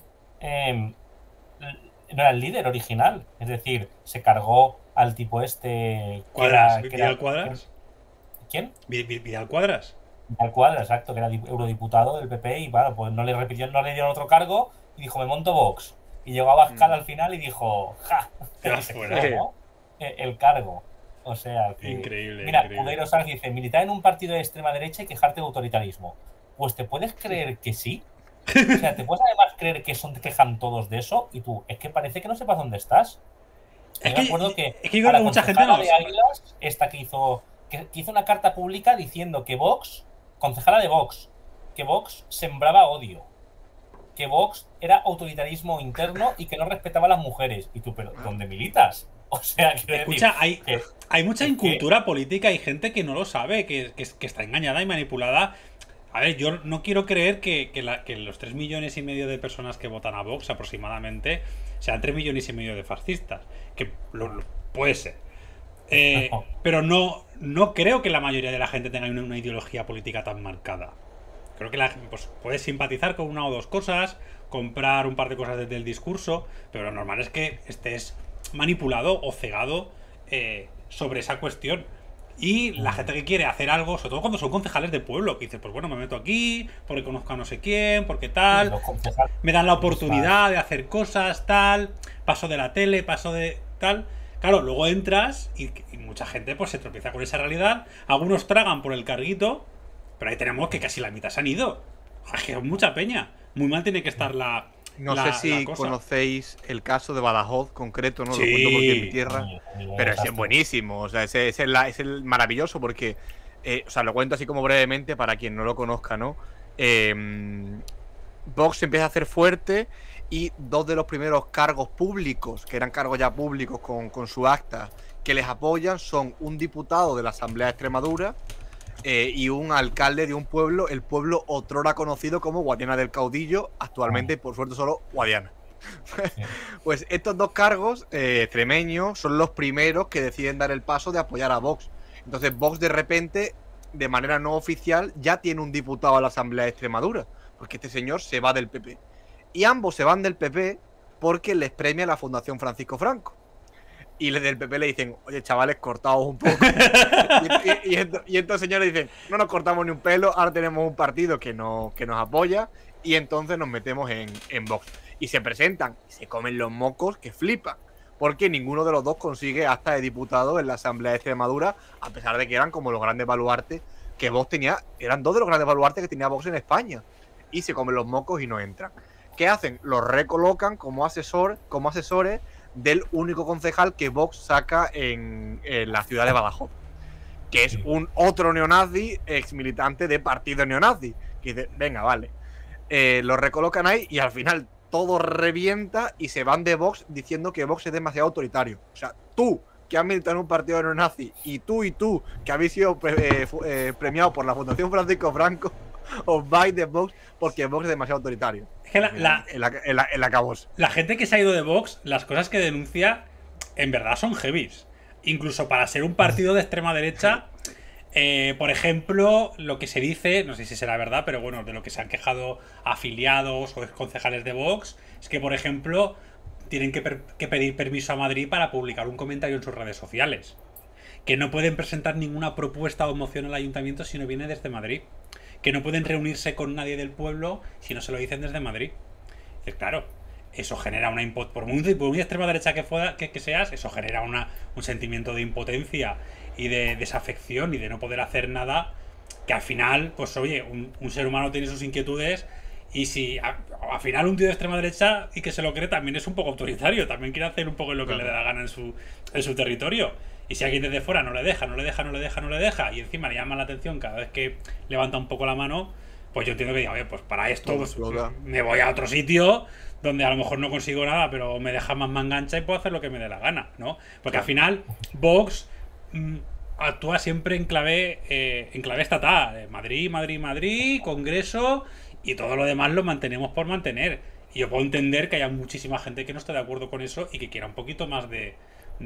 no era el líder original, es decir, se cargó al tipo este ¿Vidal Cuadras? ¿Quién? ¿Vidal Cuadras? Vidal Cuadras, exacto, que era eurodiputado del PP y bueno, pues no le dieron otro cargo y dijo, me monto Vox. Y llegó Abascal al final y dijo, ¡ja! ¿no? El cargo. O sea, que, increíble. Mira, Cudeiro Sánchez dice, militar en un partido de extrema derecha y quejarte de autoritarismo. Pues te puedes creer que sí. O sea, te puedes además creer que te quejan todos de eso y tú, es que parece que no sepas dónde estás. Yo me acuerdo que yo creo que mucha gente no de Águilas, esta que hizo una carta pública diciendo que Vox, concejala de Vox, que Vox sembraba odio, que Vox era autoritarismo interno y que no respetaba a las mujeres. Y tú, pero ¿dónde militas? O sea, escucha, hay mucha incultura política y gente que no lo sabe, que está engañada y manipulada. A ver, yo no quiero creer que los 3,5 millones de personas que votan a Vox aproximadamente sean 3,5 millones de fascistas. Que puede ser. Pero no creo que la mayoría de la gente tenga una ideología política tan marcada. Creo que pues, puedes simpatizar con una o dos cosas, comprar un par de cosas desde el discurso, pero lo normal es que estés manipulado o cegado sobre esa cuestión. Y la gente que quiere hacer algo, sobre todo cuando son concejales de pueblo, que dices, pues bueno, me meto aquí porque conozco a no sé quién, porque tal, me dan la oportunidad de hacer cosas, tal, paso de la tele, paso de tal. Claro, luego entras y mucha gente pues se tropieza con esa realidad. Algunos tragan por el carguito, pero ahí tenemos que casi la mitad se han ido. Es que es mucha peña. Muy mal tiene que estar la... No sé si conocéis el caso de Badajoz concreto, ¿no? Lo cuento porque es mi tierra. Pero ese es buenísimo. O sea, ese es el maravilloso porque... o sea, lo cuento así como brevemente para quien no lo conozca, ¿no? Vox empieza a hacer fuerte y dos de los primeros cargos públicos, que eran cargos ya públicos con su acta, que les apoyan son un diputado de la Asamblea de Extremadura y un alcalde de un pueblo, el pueblo otrora conocido como Guadiana del Caudillo, actualmente por suerte solo Guadiana. Pues estos dos cargos extremeños son los primeros que deciden dar el paso de apoyar a Vox. Entonces Vox de repente, de manera no oficial, ya tiene un diputado a la Asamblea de Extremadura, porque este señor se va del PP. Y ambos se van del PP porque les premia la Fundación Francisco Franco. Y desde el PP le dicen, oye, chavales, cortaos un poco. y estos señores dicen, no nos cortamos ni un pelo, ahora tenemos un partido que nos apoya y entonces nos metemos en Vox. Y se presentan y se comen los mocos que flipan, porque ninguno de los dos consigue acta de diputado en la Asamblea de Extremadura, a pesar de que eran como los grandes baluartes que Vox eran dos de los grandes baluartes que tenía Vox en España. Y se comen los mocos y no entran. ¿Qué hacen? Los recolocan como asesores del único concejal que Vox saca en la ciudad de Badajoz, que es un otro neonazi, ex militante de partido neonazi. Que dice, venga, vale. Lo recolocan ahí y al final todo revienta y se van de Vox diciendo que Vox es demasiado autoritario. O sea, tú, que has militado en un partido neonazi, y tú, que habéis sido premiados por la Fundación Francisco Franco, os vais de Vox porque Vox es demasiado autoritario. Es que el acabose. La gente que se ha ido de Vox, las cosas que denuncia, en verdad son heavies. Incluso para ser un partido de extrema derecha, por ejemplo, lo que se dice, no sé si será verdad, pero bueno, de lo que se han quejado afiliados o concejales de Vox, es que, por ejemplo, tienen que pedir permiso a Madrid para publicar un comentario en sus redes sociales. Que no pueden presentar ninguna propuesta o moción al ayuntamiento si no viene desde Madrid. Que no pueden reunirse con nadie del pueblo si no se lo dicen desde Madrid. Y claro, eso genera una por muy extrema derecha que seas, eso genera un sentimiento de impotencia y de desafección y de no poder hacer nada, que al final, pues oye, un ser humano tiene sus inquietudes, y si al final un tío de extrema derecha y que se lo cree también es un poco autoritario, también quiere hacer un poco lo que le da la gana en su territorio. Y si alguien desde fuera no le deja, y encima le llama la atención cada vez que levanta un poco la mano, pues yo entiendo que diga, oye, pues para esto pues, me voy a otro sitio donde a lo mejor no consigo nada, pero me deja más mangancha y puedo hacer lo que me dé la gana, ¿no? Porque al final Vox actúa siempre en clave estatal. Madrid, Congreso, y todo lo demás lo mantenemos por mantener. Y yo puedo entender que haya muchísima gente que no esté de acuerdo con eso y que quiera un poquito más de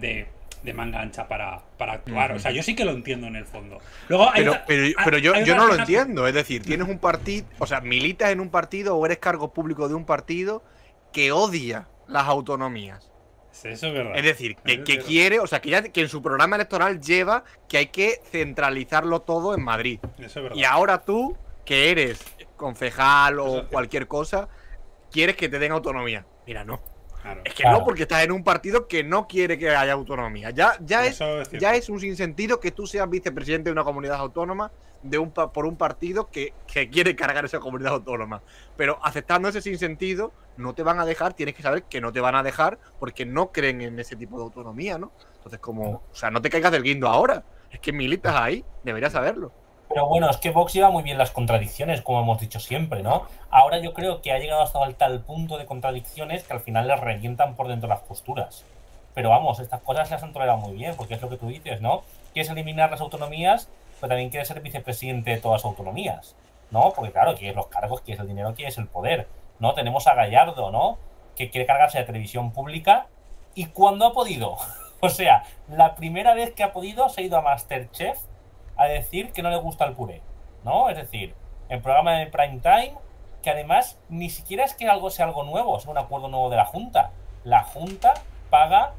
manga ancha para actuar. O sea, yo sí que lo entiendo en el fondo. Luego pero yo no lo entiendo. Es decir, tienes un partido, o sea, militas en un partido o eres cargo público de un partido que odia las autonomías. Eso es verdad. Es decir, que quiere, o sea, que en su programa electoral lleva que hay que centralizarlo todo en Madrid. Eso es verdad. Y ahora tú, que eres concejal o cualquier cosa, quieres que te den autonomía. Mira, no. Claro. Es que no, porque estás en un partido que no quiere que haya autonomía. Ya es un sinsentido que tú seas vicepresidente de una comunidad autónoma por un partido que quiere cargar esa comunidad autónoma. Pero aceptando ese sinsentido, no te van a dejar, tienes que saber que no te van a dejar porque no creen en ese tipo de autonomía, ¿no? Entonces, o sea, no te caigas del guindo ahora. Es que militas ahí, deberías saberlo. Pero bueno, es que Vox lleva muy bien las contradicciones, como hemos dicho siempre, ¿no? Ahora yo creo que ha llegado hasta el tal punto de contradicciones que al final les revientan por dentro las posturas. Pero vamos, estas cosas las han tolerado muy bien, porque es lo que tú dices, ¿no? Quieres eliminar las autonomías, pero también quieres ser vicepresidente de todas las autonomías, ¿no? Porque claro, quieres los cargos, quieres el dinero, quieres el poder, ¿no? Tenemos a Gallardo, ¿no? Que quiere cargarse de televisión pública, y cuando ha podido. O sea, la primera vez que ha podido se ha ido a Masterchef a decir que no le gusta el puré, ¿no? Es decir, el programa de prime time, que además ni siquiera es que algo sea algo nuevo, sea un acuerdo nuevo de la Junta. La Junta paga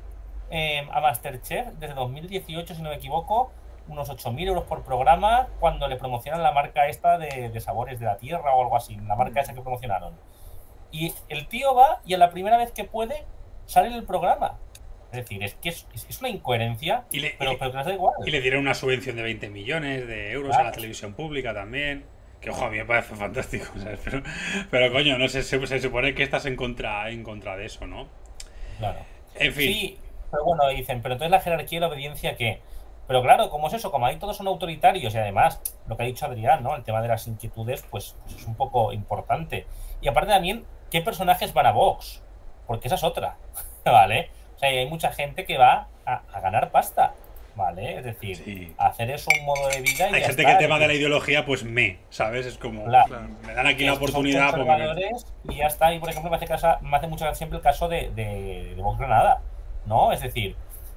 a Masterchef desde 2018, si no me equivoco, unos 8.000 euros por programa cuando le promocionan la marca esta de sabores de la tierra o algo así, la marca esa que promocionaron. Y el tío va y a la primera vez que puede sale en el programa. Es decir, es que es una incoherencia, pero que nos da igual. Y le dieron una subvención de 20 millones de euros a la televisión pública también. Que, ojo, a mí me parece fantástico, ¿sabes? Pero coño, no sé, se supone que estás en contra de eso, ¿no? Claro. En fin. Sí, pero bueno, dicen, pero entonces la jerarquía y la obediencia, ¿qué? Pero claro, ¿cómo es eso? Como ahí todos son autoritarios y además, lo que ha dicho Adrián, ¿no? El tema de las inquietudes, pues es un poco importante. Y aparte también, ¿qué personajes van a Vox? Porque esa es otra, ¿vale? O sea, hay mucha gente que va a ganar pasta, ¿vale? Es decir, a hacer eso un modo de vida y hay gente que el tema de la ideología, pues ¿sabes? Es como, me dan aquí la oportunidad. Y ya está. Y por ejemplo, me hace mucho gracia siempre el caso de Vox Granada, ¿no? Es decir,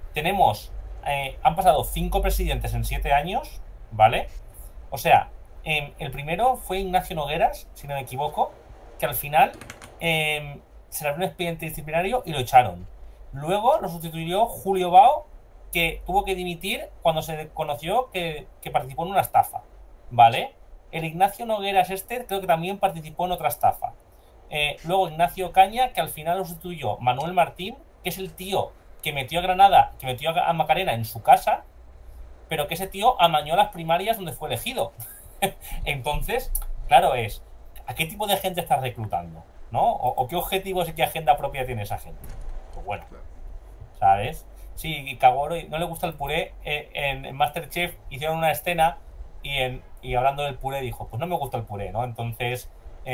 han pasado 5 presidentes en 7 años, ¿vale? O sea, el primero fue Ignacio Nogueras, si no me equivoco, que al final se le abrió un expediente disciplinario y lo echaron. Luego lo sustituyó Julio Bao, que tuvo que dimitir cuando se conoció que participó en una estafa, ¿vale? El Ignacio Nogueras creo que también participó en otra estafa. Luego Ignacio Caña, que al final lo sustituyó Manuel Martín, que es el tío que metió a Macarena en su casa, pero que ese tío amañó las primarias donde fue elegido. Entonces, claro, ¿a qué tipo de gente estás reclutando? ¿No? ¿O qué objetivos y qué agenda propia tiene esa gente? Pues bueno, ¿sabes? Sí, Kagoro no le gusta el puré. En Masterchef hicieron una escena y hablando del puré dijo, pues no me gusta el puré, ¿no? Entonces,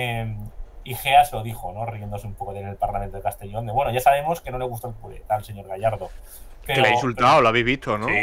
Igea se lo dijo, ¿no? Riéndose un poco en el Parlamento de Castellón, de bueno, ya sabemos que no le gusta el puré, tal señor Gallardo. Que le ha insultado, lo habéis visto, ¿no?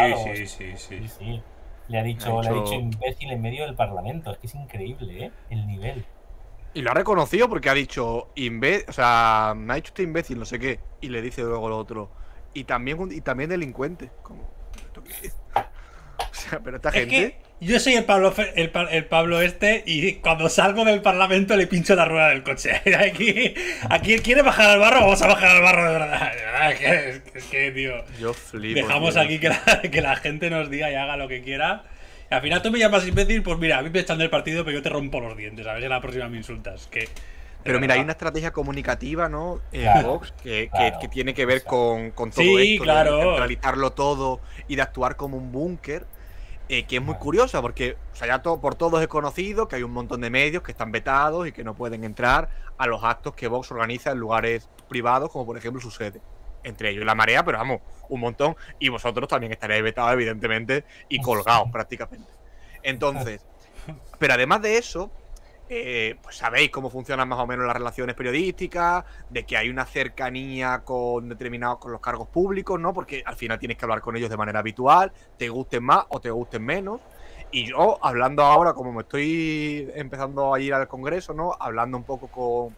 Sí. Le ha dicho imbécil en medio del Parlamento. Es que es increíble, el nivel. Y lo ha reconocido porque ha dicho o sea, me ha dicho este imbécil, no sé qué. Y le dice luego lo otro. Y también delincuente. Como, ¿esto qué es? O sea, pero esta gente. Que yo soy el Pablo este, y cuando salgo del Parlamento le pincho la rueda del coche. Aquí quiere bajar al barro, vamos a bajar al barro de verdad. Es que, tío. Yo flipo. Dejamos tío, aquí que la gente nos diga y haga lo que quiera. Y al final tú me llamas imbécil, pues mira, a mí me echan del partido, pero yo te rompo los dientes. A ver si la próxima me insultas. Pero mira, hay una estrategia comunicativa, ¿no? En Vox que tiene que ver con todo esto, claro, de centralizarlo todo y de actuar como un búnker, que es muy curiosa, porque o sea, ya por todos es conocido que hay un montón de medios que están vetados y que no pueden entrar a los actos que Vox organiza en lugares privados, como por ejemplo su sede. Entre ellos La Marea, pero vamos, un montón. Y vosotros también estaréis vetados, evidentemente, y colgados prácticamente. Entonces, pero además de eso, pues sabéis cómo funcionan más o menos las relaciones periodísticas, de que hay una cercanía con los cargos públicos, ¿no? Porque al final tienes que hablar con ellos de manera habitual, te gusten más o te gusten menos. Y yo, hablando ahora, como me estoy empezando a ir al Congreso, ¿no? Hablando un poco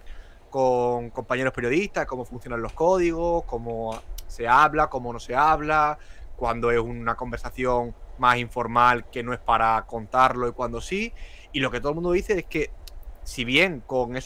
con compañeros periodistas, cómo funcionan los códigos, cómo se habla, cómo no se habla, cuando es una conversación más informal que no es para contarlo y cuando sí. Y lo que todo el mundo dice es que, si bien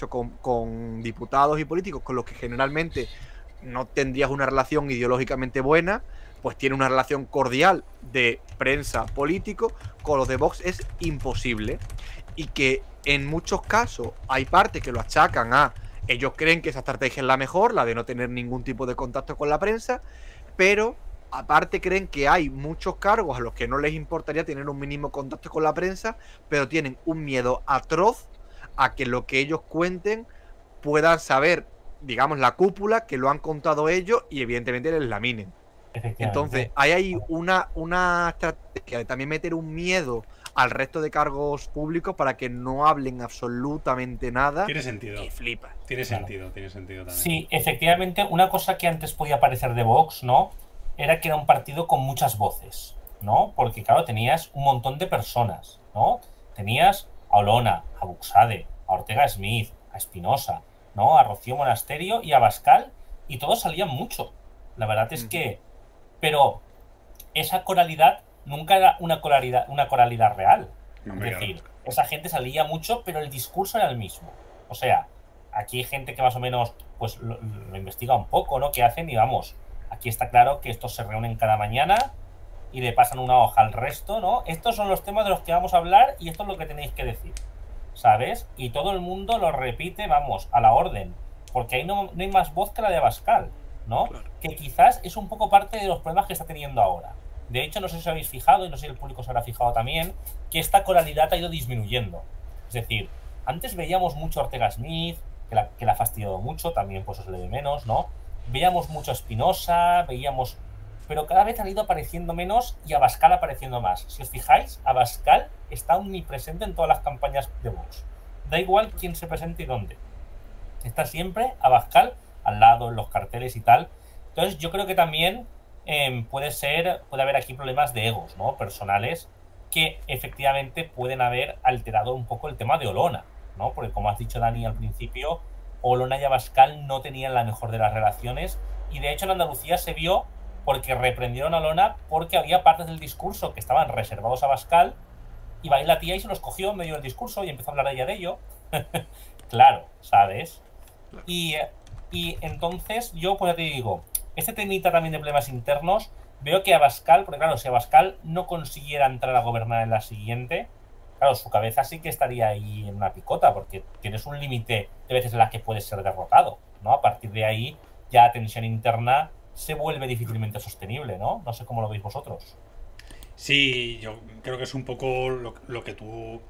con diputados y políticos con los que generalmente no tendrías una relación ideológicamente buena, pues tiene una relación cordial de prensa-político, con los de Vox es imposible. Y que en muchos casos hay partes que lo achacan a ellos creen que esa estrategia es la mejor, la de no tener ningún tipo de contacto con la prensa, pero aparte creen que hay muchos cargos a los que no les importaría tener un mínimo contacto con la prensa, pero tienen un miedo atroz a que lo que ellos cuenten puedan saber, digamos, la cúpula, que lo han contado ellos y evidentemente les laminen. Entonces, hay ahí una estrategia de también meter un miedo al resto de cargos públicos para que no hablen absolutamente nada. Tiene sentido. Y flipa. Tiene sentido también. Sí, efectivamente, una cosa que antes podía parecer de Vox, ¿no? Era que era un partido con muchas voces, ¿no? Porque, claro, tenías un montón de personas, ¿no? Tenías a Olona, a Buxade, a Ortega Smith, a Espinosa, ¿no? A Rocío Monasterio y a Abascal, y todos salían mucho. La verdad es que... Pero esa coralidad nunca era una coralidad real. Es decir, esa gente salía mucho, pero el discurso era el mismo. O sea, aquí hay gente que más o menos pues lo investiga un poco, ¿no? ¿Qué hacen? Y vamos, aquí está claro que estos se reúnen cada mañana y le pasan una hoja al resto, ¿no? Estos son los temas de los que vamos a hablar y esto es lo que tenéis que decir, ¿sabes? Y todo el mundo lo repite, vamos, a la orden, porque ahí no hay más voz que la de Abascal, ¿no? Claro. Que quizás es un poco parte de los problemas que está teniendo ahora. De hecho, no sé si os habéis fijado, y no sé si el público se habrá fijado también, que esta coralidad ha ido disminuyendo. Es decir, antes veíamos mucho a Ortega Smith, que la ha fastidiado mucho, también pues os le ve menos, ¿no? Veíamos mucho a Espinosa, veíamos... Pero cada vez han ido apareciendo menos y Abascal apareciendo más. Si os fijáis, Abascal está omnipresente en todas las campañas de Vox. Da igual quién se presente y dónde. Está siempre Abascal al lado, en los carteles y tal. Entonces yo creo que también puede haber aquí problemas de egos, ¿no? Personales, que efectivamente pueden haber alterado un poco el tema de Olona, ¿no? Porque como has dicho, Dani, al principio, Olona y Abascal no tenían la mejor de las relaciones, y de hecho en Andalucía se vio porque reprendieron a Olona porque había partes del discurso que estaban reservados a Abascal, y va ahí la tía y se los cogió en medio del discurso y empezó a hablar ella de ello. Claro, ¿sabes? Y entonces yo pues ya te digo, este temita también de problemas internos, veo que Abascal, porque claro, si Abascal no consiguiera entrar a gobernar en la siguiente, claro, su cabeza sí que estaría ahí en una picota, porque tienes un límite de veces en las que puedes ser derrotado, ¿no? A partir de ahí ya la tensión interna se vuelve difícilmente sostenible, ¿no? No sé cómo lo veis vosotros. Sí, yo creo que es un poco lo que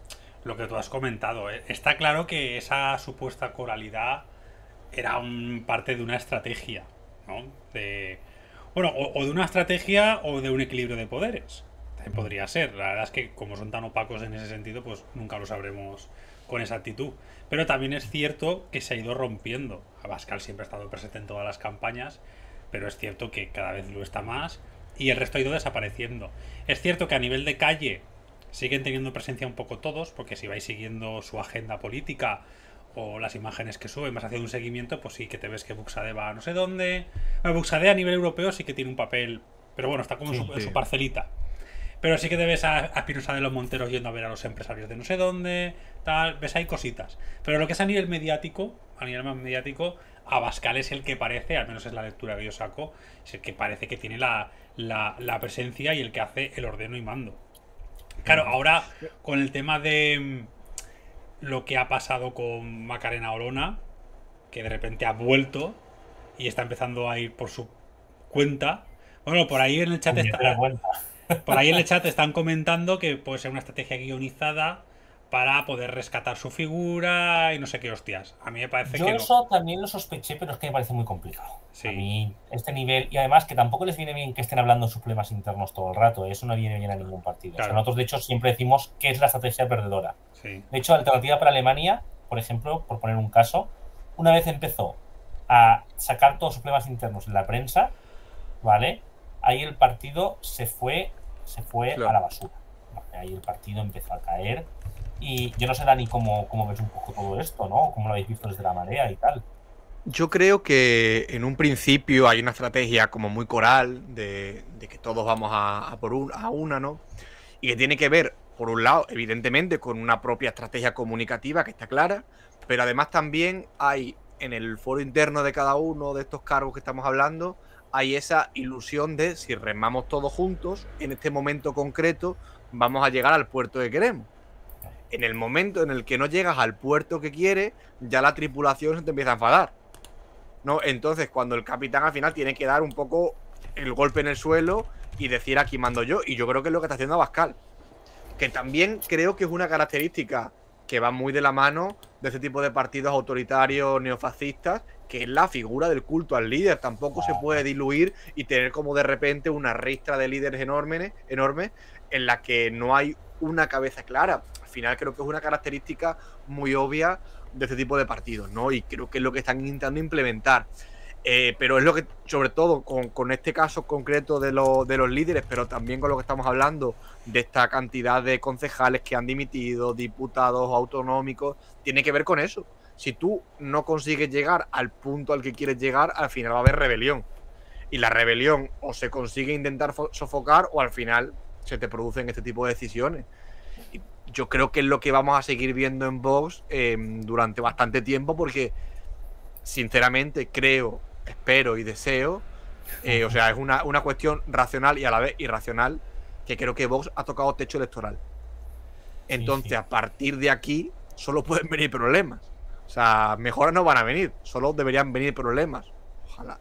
tú has comentado. Está claro que esa supuesta coralidad era parte de una estrategia, ¿no? Bueno, o de una estrategia o de un equilibrio de poderes. También podría ser. La verdad es que como son tan opacos en ese sentido, pues nunca lo sabremos con exactitud. Pero también es cierto que se ha ido rompiendo. Abascal siempre ha estado presente en todas las campañas, pero es cierto que cada vez lo está más y el resto ha ido desapareciendo. Es cierto que a nivel de calle siguen teniendo presencia un poco todos, porque si vais siguiendo su agenda política o las imágenes que suben, vas haciendo un seguimiento, pues sí que te ves que Buxade va a no sé dónde. Bueno, Buxade a nivel europeo sí que tiene un papel, pero bueno, está como en su parcelita. Pero sí que te ves a Espinosa de los Monteros yendo a ver a los empresarios de no sé dónde, tal, ves ahí cositas. Pero lo que es a nivel mediático, a nivel más mediático, Abascal es el que parece, al menos es la lectura que yo saco, es el que parece que tiene la presencia y el que hace el ordeno y mando. Claro, ahora con el tema de lo que ha pasado con Macarena Olona, que de repente ha vuelto y está empezando a ir por su cuenta. Bueno, por ahí en el chat por ahí en el chat están comentando que puede ser una estrategia guionizada para poder rescatar su figura y no sé qué hostias. A mí me parece yo que eso también lo sospeché, pero es que me parece muy complicado. Sí. A mí, este nivel, y además que tampoco les viene bien que estén hablando de sus problemas internos todo el rato, eso no viene bien a ningún partido. Claro. O sea, nosotros, de hecho, siempre decimos que es la estrategia perdedora. Sí. De hecho, Alternativa para Alemania, por ejemplo, por poner un caso, una vez empezó a sacar todos sus problemas internos en la prensa, ¿vale? Ahí el partido se fue claro, a la basura. Ahí el partido empezó a caer. Y yo no sé, Dani, cómo ves un poco todo esto, ¿no? ¿Cómo lo habéis visto desde la marea y tal? Yo creo que en un principio hay una estrategia como muy coral de que todos vamos a por una, ¿no? Y que tiene que ver, por un lado, evidentemente, con una propia estrategia comunicativa que está clara, pero además también hay en el foro interno de cada uno de estos cargos que estamos hablando, hay esa ilusión de si remamos todos juntos, en este momento concreto, vamos a llegar al puerto que queremos. En el momento en el que no llegas al puerto que quieres, ya la tripulación se te empieza a enfadar, ¿no? Entonces, cuando el capitán al final tiene que dar un poco el golpe en el suelo y decir aquí mando yo, y yo creo que es lo que está haciendo Abascal. Que también creo que es una característica que va muy de la mano de ese tipo de partidos autoritarios neofascistas, que es la figura del culto al líder. Tampoco se puede diluir y tener como de repente una ristra de líderes enorme en la que no hay una cabeza clara. Al final creo que es una característica muy obvia de este tipo de partidos, ¿no? Y creo que es lo que están intentando implementar. Pero es lo que, sobre todo, con este caso concreto de los líderes, pero también con lo que estamos hablando de esta cantidad de concejales que han dimitido, diputados autonómicos, tiene que ver con eso. Si tú no consigues llegar al punto al que quieres llegar, al final va a haber rebelión. Y la rebelión o se consigue intentar sofocar o al final se te producen este tipo de decisiones. Y yo creo que es lo que vamos a seguir viendo en Vox durante bastante tiempo porque, sinceramente, creo, espero y deseo, o sea, es una cuestión racional y a la vez irracional, que creo que Vox ha tocado techo electoral. Entonces, sí. A partir de aquí, solo pueden venir problemas. O sea, mejoras no van a venir, solo deberían venir problemas. Ojalá.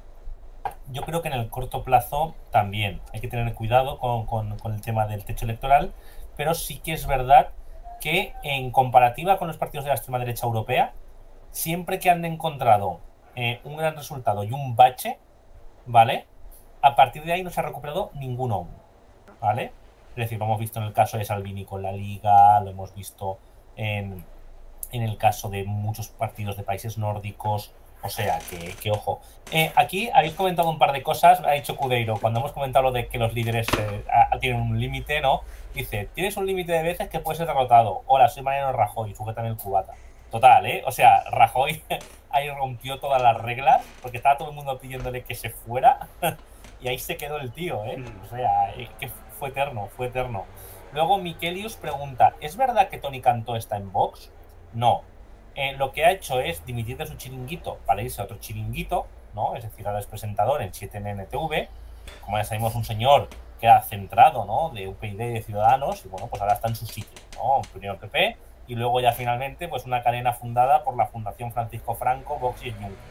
Yo creo que en el corto plazo también hay que tener cuidado con el tema del techo electoral, pero sí que es verdad que en comparativa con los partidos de la extrema derecha europea, siempre que han encontrado un gran resultado y un bache, ¿vale? A partir de ahí no se ha recuperado ninguno, ¿vale? Es decir, lo hemos visto en el caso de Salvini con la Liga, lo hemos visto en el caso de muchos partidos de países nórdicos, o sea, que ojo. Aquí habéis comentado un par de cosas, ha dicho Cudeiro, cuando hemos comentado lo de que los líderes tienen un límite, ¿no? Dice, tienes un límite de veces que puedes ser derrotado. Hola, soy Mariano Rajoy, sujétame el cubata. Total, ¿eh? O sea, Rajoy ahí rompió todas las reglas, porque estaba todo el mundo pidiéndole que se fuera, y ahí se quedó el tío, ¿eh? O sea, es que fue eterno, fue eterno. Luego Miquelius pregunta, ¿es verdad que Toni Cantó está en Vox? No. Lo que ha hecho es dimitir de su chiringuito para irse a otro chiringuito, ¿no? Es decir, ahora es presentador en 7NTV. Como ya sabemos, un señor que era centrado, ¿no? De UPyD y de Ciudadanos, y bueno, pues ahora está en su sitio, ¿no? Primero PP, y luego ya finalmente, pues una cadena fundada por la Fundación Francisco Franco, Vox y el Juncker.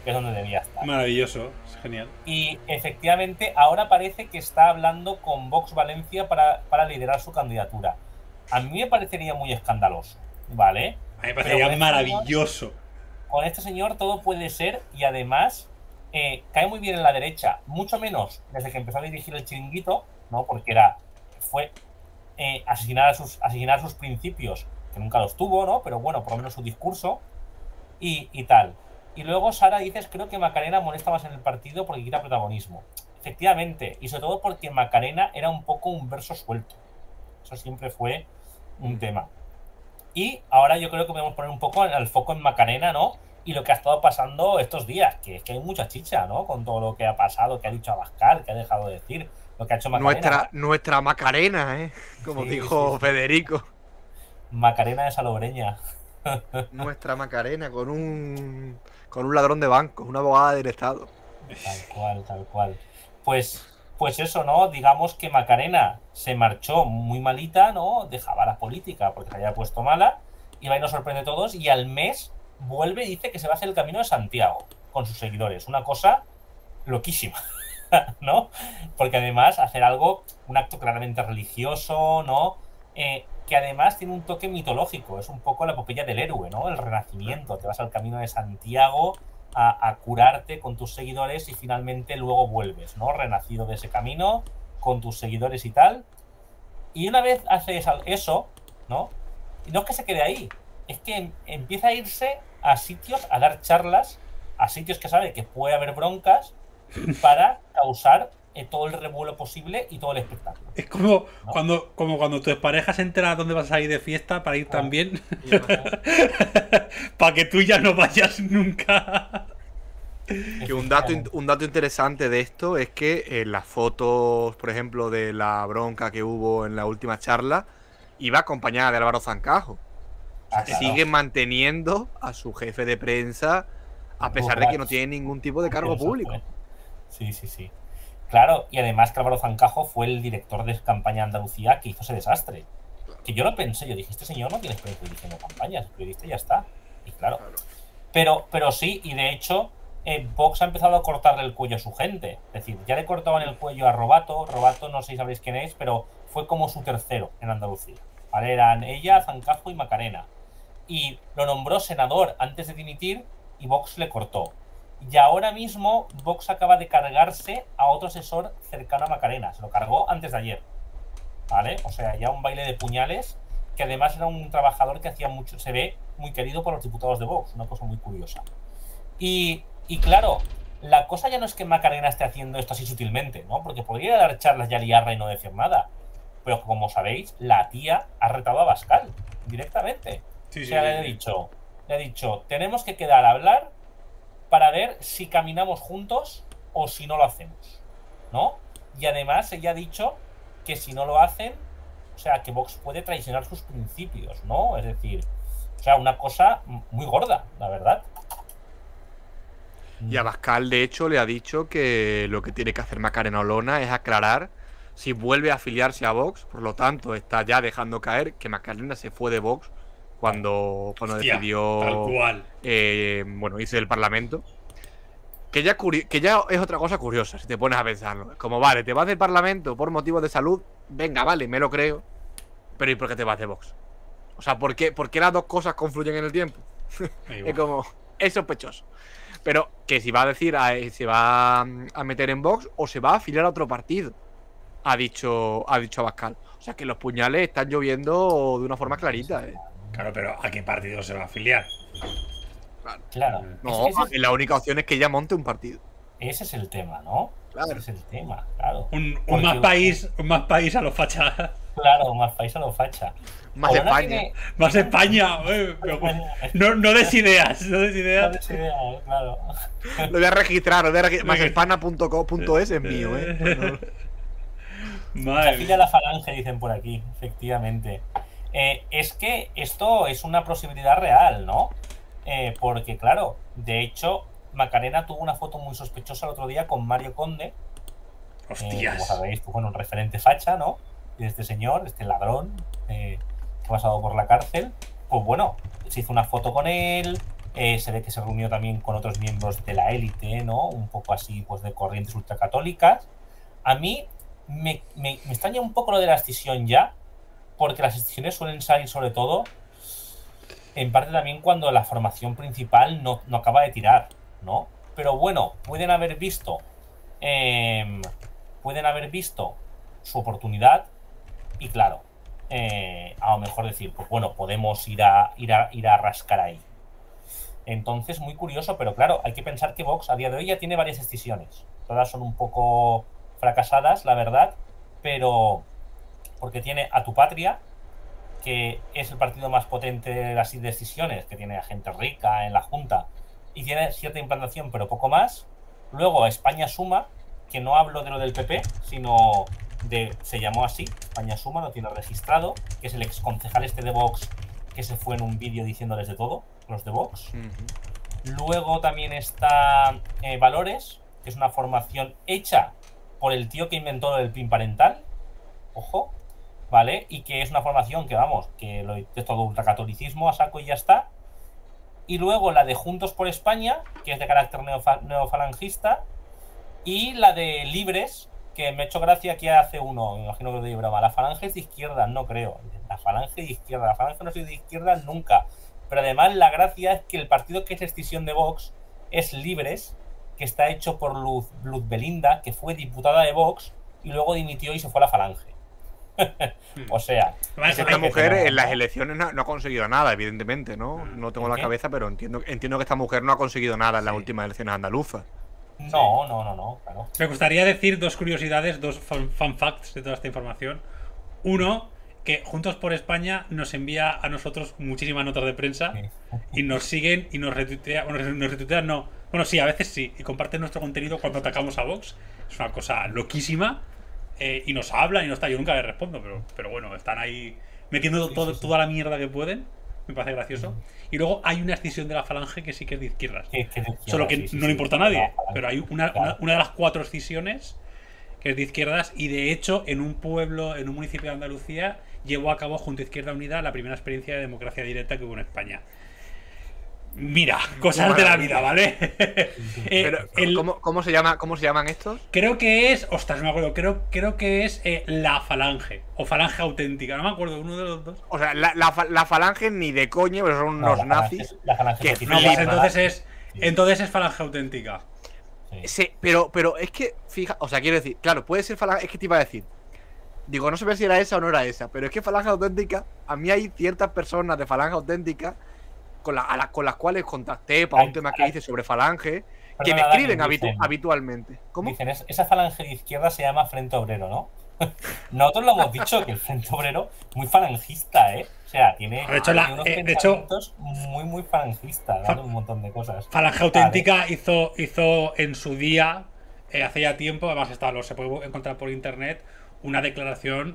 que es donde debía estar. Maravilloso, es genial. Y efectivamente ahora parece que está hablando con Vox Valencia para liderar su candidatura. A mí me parecería muy escandaloso, ¿vale? A mí me parecería maravilloso. Con este señor todo puede ser y además cae muy bien en la derecha, mucho menos desde que empezó a dirigir el Chiringuito, ¿no? Porque fue asesinar sus principios, que nunca los tuvo, ¿no? Pero bueno, por lo menos su discurso y tal. Y luego Sara dices, creo que Macarena molesta más en el partido porque quita protagonismo. Efectivamente, y sobre todo porque Macarena era un poco un verso suelto. Eso siempre fue un tema. Y ahora yo creo que podemos poner un poco el foco en Macarena, ¿no? Y lo que ha estado pasando estos días, que es que hay mucha chicha, ¿no? Con todo lo que ha pasado, que ha dicho Abascal, que ha dejado de decir, lo que ha hecho Macarena. Nuestra Macarena, ¿eh? Como sí, dijo Federico. Macarena de Salobreña. Nuestra Macarena con un ladrón de bancos, una abogada del Estado. Tal cual. Pues eso, ¿no? Digamos que Macarena se marchó muy malita, ¿no? Dejaba la política porque se había puesto mala, y va y nos sorprende a todos, y al mes vuelve y dice que se va a hacer el Camino de Santiago con sus seguidores. Una cosa loquísima, ¿no? Porque además hacer un acto claramente religioso, ¿no? Que además tiene un toque mitológico, es un poco la epopeya del héroe, ¿no? El renacimiento, te vas al Camino de Santiago a curarte con tus seguidores y finalmente luego vuelves, ¿no? Renacido de ese camino, con tus seguidores y tal. Y una vez haces eso, ¿no? Y no es que se quede ahí, es que empieza a irse a sitios, a dar charlas, a sitios que sabe que puede haber broncas para causar todo el revuelo posible y todo el espectáculo. Es como, ¿no? cuando tu pareja se entera dónde vas a ir de fiesta para ir también. Para que tú ya no vayas nunca. Que un dato interesante de esto es que en las fotos, por ejemplo, de la bronca que hubo en la última charla, iba acompañada de Álvaro Zancajo. Claro. Siguen manteniendo a su jefe de prensa a pesar de que no tiene ningún tipo de cargo público. Sí. Claro, y además que Álvaro Zancajo fue el director de campaña de Andalucía que hizo ese desastre. Que yo lo pensé, yo dije, este señor no tiene experiencia dirigiendo campañas, el periodista ya está. Y claro. Pero sí, y de hecho, Vox ha empezado a cortarle el cuello a su gente. Es decir, ya le cortaban el cuello a Robato. Robato, no sé si sabréis quién es, pero fue como su tercero en Andalucía. ¿Vale? Eran ella, Zancajo y Macarena. Y lo nombró senador antes de dimitir y Vox le cortó. Y ahora mismo Vox acaba de cargarse a otro asesor cercano a Macarena. Se lo cargó antes de ayer. ¿Vale? O sea, ya un baile de puñales, que además era un trabajador que hacía mucho, se ve muy querido por los diputados de Vox. Una cosa muy curiosa. Y claro, la cosa ya no es que Macarena esté haciendo esto así sutilmente, ¿no? Porque podría dar charlas ya liarla y no decir nada. Pero como sabéis, la tía ha retado a Abascal directamente. O sea, le ha dicho, tenemos que quedar a hablar para ver si caminamos juntos o si no lo hacemos, ¿no? Y además ella ha dicho que si no lo hacen, o sea, que Vox puede traicionar sus principios, ¿no? Es decir, o sea, una cosa muy gorda, la verdad. Y Abascal, de hecho, le ha dicho que lo que tiene que hacer Macarena Olona es aclarar si vuelve a afiliarse a Vox. Por lo tanto, está ya dejando caer que Macarena se fue de Vox cuando decidió tal cual. Bueno, irse del Parlamento. Que ya es otra cosa curiosa, si te pones a pensarlo. Como, vale, te vas del Parlamento por motivos de salud, venga, vale, me lo creo. Pero ¿y por qué te vas de Vox? O sea, ¿por qué las dos cosas confluyen en el tiempo? Es como, es sospechoso. Pero que si va a decir, se va a meter en Vox o se va a afiliar a otro partido, ha dicho Abascal. O sea que los puñales están lloviendo de una forma clarita, Claro, pero ¿a qué partido se va a afiliar? Claro. No, la única opción es que ella monte un partido. Ese es el tema, ¿no? Claro. Ese es el tema, claro. Un más país a los fachas. Claro, más país a los fachas. Más España. Más España. No des ideas. No des ideas, claro. Lo voy a registrar. Másespana.co.es es mío, Se afila la falange, dicen por aquí, efectivamente. Es que esto es una posibilidad real, ¿no? Porque, claro, de hecho, Macarena tuvo una foto muy sospechosa el otro día con Mario Conde. Hostias. Como sabéis, bueno, un referente facha, ¿no? De este señor, este ladrón que ha pasado por la cárcel. Pues bueno, se hizo una foto con él, Se ve que se reunió también con otros miembros de la élite, ¿no? Un poco así, pues de corrientes ultracatólicas. A mí me extraña un poco lo de la escisión ya, porque las escisiones suelen salir sobre todo, en parte también cuando la formación principal no acaba de tirar, ¿no? Pero bueno, pueden haber visto su oportunidad y claro, a lo mejor decir, pues bueno, podemos ir a rascar ahí. Entonces, muy curioso, pero claro, hay que pensar que Vox a día de hoy ya tiene varias escisiones. Todas son un poco fracasadas, la verdad, pero porque tiene A Tu Patria, que es el partido más potente de las decisiones, que tiene a gente rica en la Junta y tiene cierta implantación, pero poco más. Luego España Suma, que no hablo de lo del PP, sino se llamó así, España Suma, lo tiene registrado, que es el exconcejal de Vox que se fue en un vídeo diciéndoles de todo, los de Vox. Luego también está Valores, que es una formación hecha por el tío que inventó el PIN parental, ojo, ¿vale? Y que es una formación que, vamos, que es todo ultracatolicismo a saco y ya está. Y luego la de Juntos por España, que es de carácter neofalangista, y la de Libres, que me ha hecho gracia que hace uno, me imagino que lo digo broma, la falange es de izquierda, no creo, la falange de izquierda, la falange no soy de izquierda nunca, pero además la gracia es que el partido que es escisión de Vox es Libres, que está hecho por Luz Belinda, que fue diputada de Vox y luego dimitió y se fue a la falange. O sea, esta mujer en las elecciones no ha conseguido nada, evidentemente, ¿no? No tengo la cabeza, pero entiendo que esta mujer no ha conseguido nada en las últimas elecciones andaluzas. No, claro. Me gustaría decir dos curiosidades, dos fun facts de toda esta información. Uno, que Juntos por España nos envía a nosotros muchísimas notas de prensa y nos siguen y nos retuitean. Bueno, nos retuitean no. Bueno, sí, a veces sí. Y comparten nuestro contenido cuando atacamos a Vox. Es una cosa loquísima. Y nos hablan y no está. Yo nunca les respondo, pero bueno, están ahí metiendo toda la mierda que pueden. Me parece gracioso. Y luego hay una escisión de la falange que sí que es de izquierdas. Solo que no le importa a nadie. Pero hay una de las 4 escisiones que es de izquierdas. Y de hecho, en un pueblo, en un municipio de Andalucía, llevó a cabo junto a Izquierda Unida la primera experiencia de democracia directa que hubo en España. Mira, cosas de la vida, ¿vale? Pero, ¿cómo se llaman estos? Creo que es. Ostras, no me acuerdo. Creo que es la falange. O falange auténtica. No me acuerdo, uno de los dos. O sea, la falange ni de coño, pero son unos nazis. Entonces es falange auténtica. Sí, pero es que, fija, o sea, quiero decir, claro, puede ser falange. Es que te iba a decir. Digo, no sé si era esa o no era esa, pero es que falange auténtica, a mí hay ciertas personas de falange auténtica con las cuales contacté para un tema que hice sobre falange, que me escriben habitualmente. ¿Cómo? Dicen, esa falange de izquierda se llama Frente Obrero, ¿no? Nosotros lo hemos dicho, que el Frente Obrero muy falangista, ¿eh? O sea, tiene unos pensamientos muy falangistas, ¿no? Un montón de cosas. Falange auténtica hizo en su día, hace ya tiempo, además se puede encontrar por internet, una declaración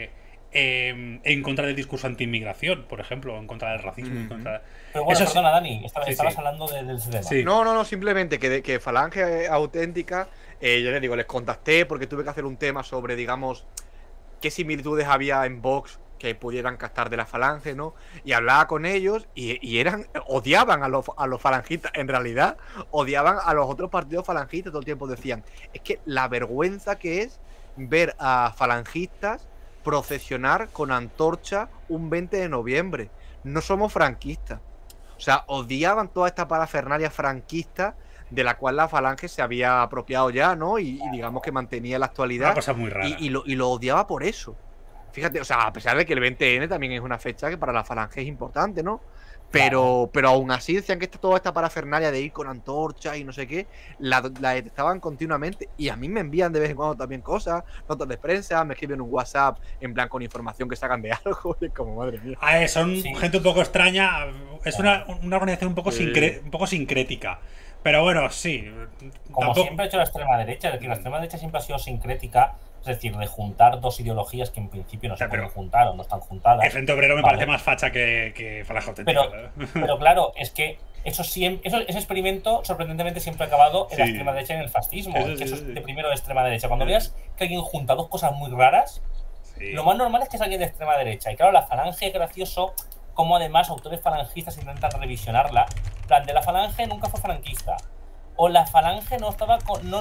en contra del discurso anti-inmigración, por ejemplo, en contra del racismo. Pero bueno, perdona, Dani, estabas hablando del tema. Sí. No, simplemente que falange auténtica, yo les digo, les contacté porque tuve que hacer un tema sobre, digamos, qué similitudes había en Vox que pudieran captar de la falange, ¿no? Y hablaba con ellos y odiaban a los falangistas, en realidad, odiaban a los otros partidos falangistas, todo el tiempo decían, es que la vergüenza que es ver a falangistas procesionar con antorcha un 20 de noviembre. No somos franquistas. O sea, odiaban toda esta parafernalia franquista de la cual la falange se había apropiado ya, ¿no? Y digamos que mantenía la actualidad. Una cosa muy rara. Y lo odiaba por eso. Fíjate, o sea, a pesar de que el 20N también es una fecha que para la falange es importante, ¿no? Pero aún así decían que toda esta parafernalia de ir con antorcha y no sé qué, la detectaban continuamente. Y a mí me envían de vez en cuando también cosas, notas de prensa, me escriben un WhatsApp en plan con información que sacan de algo. Y es como, madre mía. Son gente un poco extraña. Es una organización un poco sincrética. Pero bueno, sí. Como siempre ha hecho la extrema derecha, es decir, la extrema derecha siempre ha sido sincrética. Es decir, de juntar dos ideologías que en principio no se pueden juntar o no están juntadas. El Frente Obrero me parece más facha que falange auténtica. Pero claro, es que ese experimento sorprendentemente siempre ha acabado en la extrema derecha y en el fascismo. Eso es de primero de extrema derecha. Cuando veas que alguien junta dos cosas muy raras, lo más normal es que es alguien de extrema derecha. Y claro, la falange, gracioso, como además autores falangistas intentan revisionarla. En plan, de la Falange nunca fue franquista. O la Falange no estaba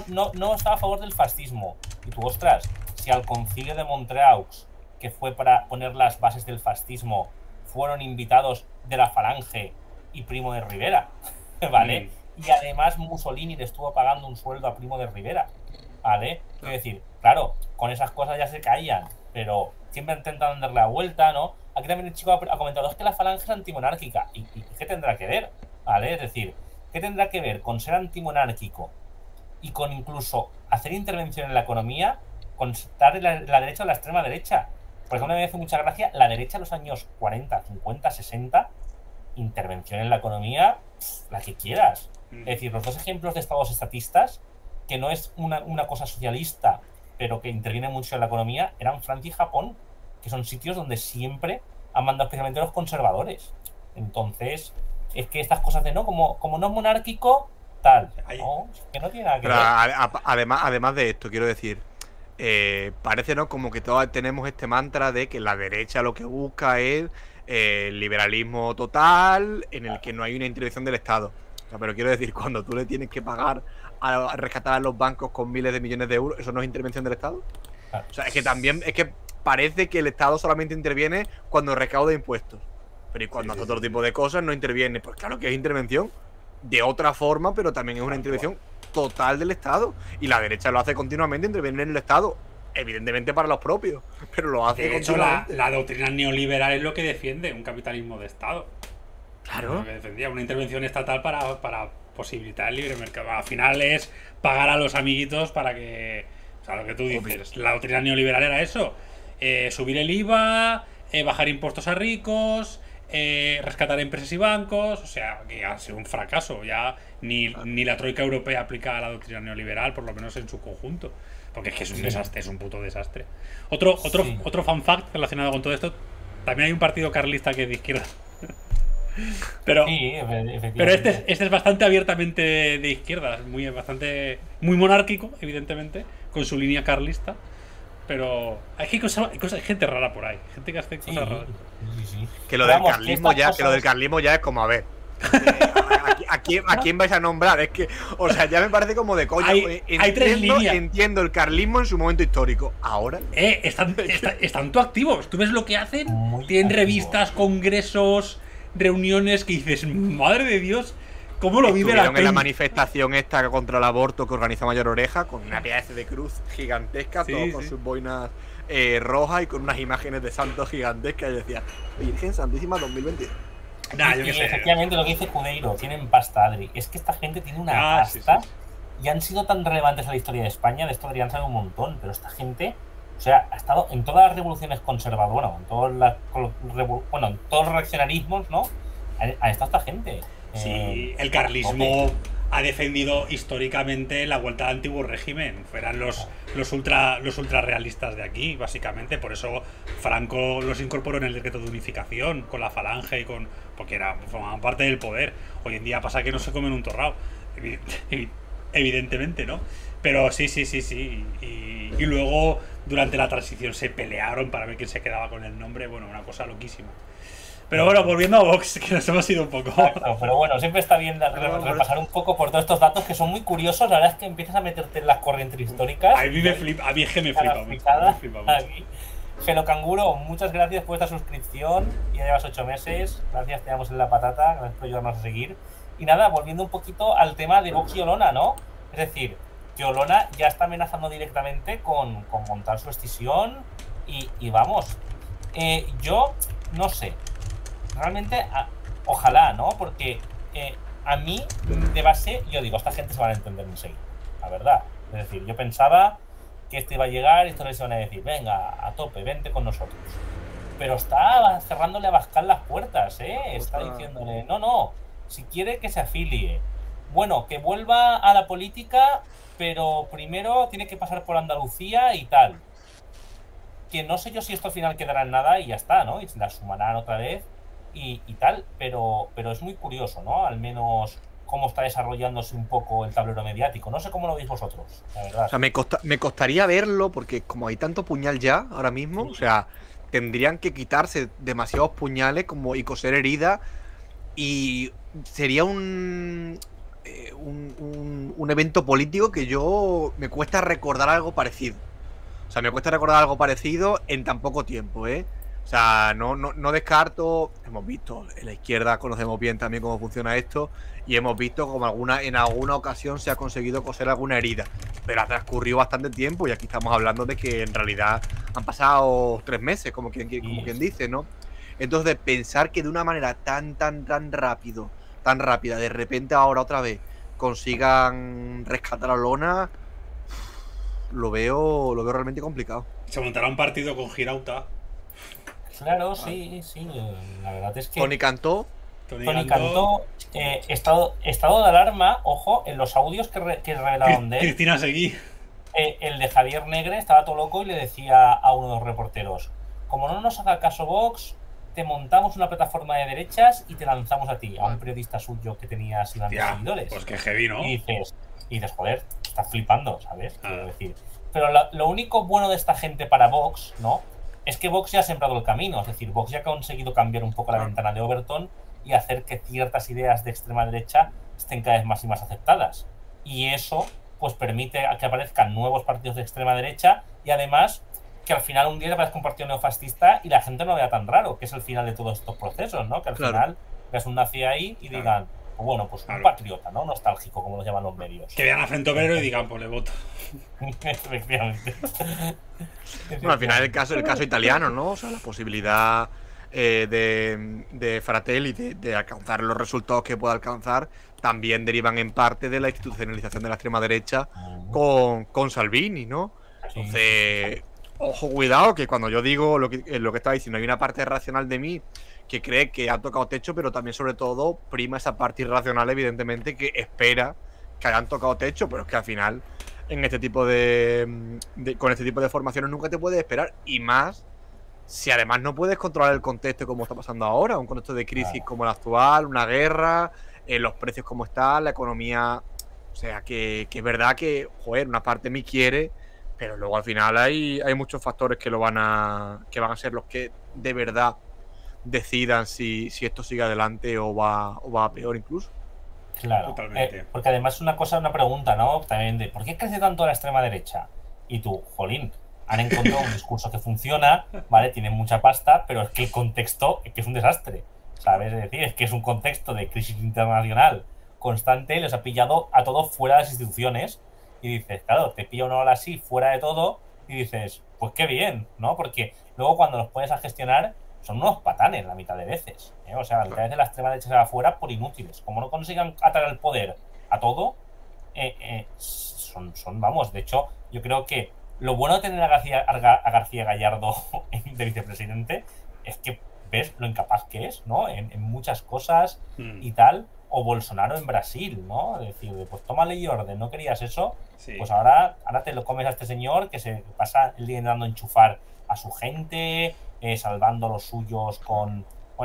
a favor del fascismo. Y tú, ostras, si al concilio de Montreux, que fue para poner las bases del fascismo, fueron invitados de la Falange y Primo de Rivera, ¿vale? Y además Mussolini le estuvo pagando un sueldo a Primo de Rivera, ¿vale? Es decir, claro, con esas cosas ya se caían, pero siempre intentan darle la vuelta, ¿no? Aquí también el chico ha comentado, es que la Falange es antimonárquica. ¿Y qué tendrá que ver? ¿Vale? Es decir, ¿qué tendrá que ver con ser antimonárquico y con incluso hacer intervención en la economía, con estar en la derecha o la extrema derecha? Por ejemplo, me hace mucha gracia la derecha en los años 40, 50, 60, intervención en la economía, la que quieras. Es decir, los dos ejemplos de estados estatistas, que no es una cosa socialista, pero que interviene mucho en la economía, eran Francia y Japón, que son sitios donde siempre han mandado especialmente los conservadores. Entonces, es que estas cosas de no, como no es monárquico, tal, no, es que no tiene nada que ver. Además de esto, quiero decir, parece, ¿no?, como que todos tenemos este mantra de que la derecha lo que busca es liberalismo total, en el que no hay una intervención del Estado. O sea, pero quiero decir, cuando tú le tienes que pagar a rescatar a los bancos con miles de millones de euros, ¿eso no es intervención del Estado? O sea, es que también, es que parece que el Estado solamente interviene cuando recauda impuestos. Pero y cuando hace otro tipo de cosas no interviene. Pues claro que es intervención de otra forma, pero también es una intervención total del Estado. Y la derecha lo hace continuamente, interviene en el Estado, evidentemente para los propios, pero lo hace de hecho, la doctrina neoliberal es lo que defiende, un capitalismo de Estado. Claro. Lo que defendía, una intervención estatal para posibilitar el libre mercado. Al final es pagar a los amiguitos para que... O sea, lo que tú dices, la doctrina neoliberal era eso. Subir el IVA, bajar impuestos a ricos, rescatar empresas y bancos. O sea, que ha sido un fracaso. Ya ni la troika europea aplica la doctrina neoliberal, por lo menos en su conjunto. Porque es que es un desastre, es un puto desastre. Otro fun fact relacionado con todo esto: también hay un partido carlista que es de izquierda. Pero este es bastante abiertamente de izquierdas, muy monárquico, evidentemente, con su línea carlista. Pero hay gente rara por ahí, gente que hace cosas raras. Que lo del carlismo ya es como, a ver, ¿a quién vais a nombrar? Es que, o sea, ya me parece como de coña. Hay tres líneas. Entiendo el carlismo en su momento histórico. Ahora están todo activos. Tú ves lo que hacen. Tienen revistas, congresos, reuniones que dices, madre de Dios, ¿cómo lo vive la gente? En la manifestación esta contra el aborto que organiza Mayor Oreja, con una pedazo de cruz gigantesca, todo con sus boinas rojas y con unas imágenes de santos gigantescas. Y decía, Virgen Santísima 2022. Efectivamente, lo que dice Cudeiro, tienen pasta, Adri. Es que esta gente tiene una pasta y han sido tan relevantes a la historia de España. De esto deberían saber un montón, pero esta gente, o sea, ha estado en todas las revoluciones conservadoras, en todos los reaccionarismos, ¿no? Ha estado esta gente. Sí, el carlismo ha defendido históricamente la vuelta al antiguo régimen. Fueran los ultrarrealistas de aquí, básicamente. Por eso Franco los incorporó en el decreto de unificación con la Falange y porque formaban parte del poder. Hoy en día pasa que no se comen un torrao, evidentemente, ¿no? Pero sí. Y luego durante la transición se pelearon para ver quién se quedaba con el nombre. Bueno, una cosa loquísima. Pero bueno, volviendo a Vox, que nos hemos ido un poco. Exacto, pero bueno, siempre está bien repasar un poco por todos estos datos que son muy curiosos. La verdad es que empiezas a meterte en las corrientes históricas. A mí es que me flipa mucho. Gelo Canguro, muchas gracias por esta suscripción. Ya llevas 8 meses. Gracias, te damos en la patata. Gracias por ayudarnos a seguir. Y nada, volviendo un poquito al tema de Vox y Olona, ¿no? Es decir, que Olona ya está amenazando directamente con montar su escisión. Y vamos, yo no sé. Realmente, ojalá, ¿no? Porque a mí, de base, yo digo, esta gente se van a entender enseguida, la verdad. Es decir, yo pensaba que esto iba a llegar y esto les iban a decir, venga, a tope, vente con nosotros. Pero está cerrándole a Abascal las puertas, ¿eh? Está diciéndole, no, si quiere que se afilie. Bueno, que vuelva a la política, pero primero tiene que pasar por Andalucía y tal. Que no sé yo si esto al final quedará en nada y ya está, ¿no? Y se la sumarán otra vez. Y tal, pero es muy curioso, ¿no? Al menos cómo está desarrollándose un poco el tablero mediático. No sé cómo lo veis vosotros, la verdad. O sea, me costaría verlo porque como hay tanto puñal ya ahora mismo, o sea, tendrían que quitarse demasiados puñales y coser heridas, y sería un evento político que me cuesta recordar algo parecido. O sea, me cuesta recordar algo parecido en tan poco tiempo, ¿eh? O sea, no descarto. Hemos visto, en la izquierda conocemos bien también cómo funciona esto, y hemos visto como en alguna ocasión se ha conseguido coser alguna herida, pero ha transcurrido bastante tiempo, y aquí estamos hablando de que en realidad han pasado 3 meses, como quien dice, ¿no? Entonces, pensar que de una manera tan rápida, de repente ahora otra vez consigan rescatar a Olona, lo veo realmente complicado. Se montará un partido con Girauta. Claro, sí. La verdad es que Tony Cantó, estado de alarma, ojo, en los audios que revelaron de él. Cristina Seguí. El de Javier Negre estaba todo loco y le decía a uno de los reporteros: como no nos haga caso Vox, te montamos una plataforma de derechas y te lanzamos a ti, a un periodista suyo que tenía así tantos seguidores. Pues que heavy, ¿no? Y dices, joder, estás flipando, ¿sabes? Quiero decir. Pero lo único bueno de esta gente para Vox, ¿no?, es que Vox ya ha sembrado el camino. Es decir, Vox ya ha conseguido cambiar un poco la ventana de Overton y hacer que ciertas ideas de extrema derecha estén cada vez más y más aceptadas. Y eso pues permite que aparezcan nuevos partidos de extrema derecha, y además que al final un día te aparezca un partido neofascista y la gente no lo vea tan raro, que es el final de todos estos procesos, ¿no? Que al final veas un nazi ahí y digan, pues bueno, pues un patriota, ¿no? Nostálgico, como lo llaman los medios. Que vean a Frente Obrero y digan, pues le voto. Efectivamente. Bueno, al final el caso italiano, ¿no? O sea, la posibilidad de Fratelli de alcanzar los resultados que pueda alcanzar también derivan en parte de la institucionalización de la extrema derecha con Salvini, ¿no? Entonces, ojo, cuidado, que cuando yo digo lo que estaba diciendo, hay una parte racional de mí que cree que ha tocado techo, pero también, sobre todo, prima esa parte irracional, evidentemente, que espera que hayan tocado techo, pero es que al final, con este tipo de formaciones nunca te puedes esperar, y más si además no puedes controlar el contexto como está pasando ahora, un contexto de crisis como el actual, una guerra, los precios como están, la economía. O sea, que es verdad que, joder, una parte de mí quiere, pero luego al final hay muchos factores que van a ser los que de verdad decidan si esto sigue adelante o va a peor incluso. Claro, totalmente. Porque además es una pregunta, ¿no? También de ¿por qué crece tanto la extrema derecha? Y tú, jolín, han encontrado un discurso que funciona, ¿vale? Tienen mucha pasta, pero es que el contexto es que es un desastre, ¿sabes? Es decir, es que es un contexto de crisis internacional constante, les ha pillado a todos fuera de las instituciones, y dices, claro, te pilla una ola así fuera de todo y dices, pues qué bien, ¿no? Porque luego cuando los pones a gestionar son unos patanes la mitad de veces, ¿eh? O sea, la mitad de veces la extrema derecha se va afuera por inútiles. Como no consigan atar al poder a todo, vamos, de hecho, yo creo que lo bueno de tener a García Gallardo de vicepresidente es que ves lo incapaz que es, ¿no? En muchas cosas y tal. O Bolsonaro en Brasil, ¿no? Es decir, pues toma ley y orden, ¿no querías eso? Sí. Pues ahora te lo comes a este señor que se pasa el día intentando enchufar a su gente, salvando a los suyos con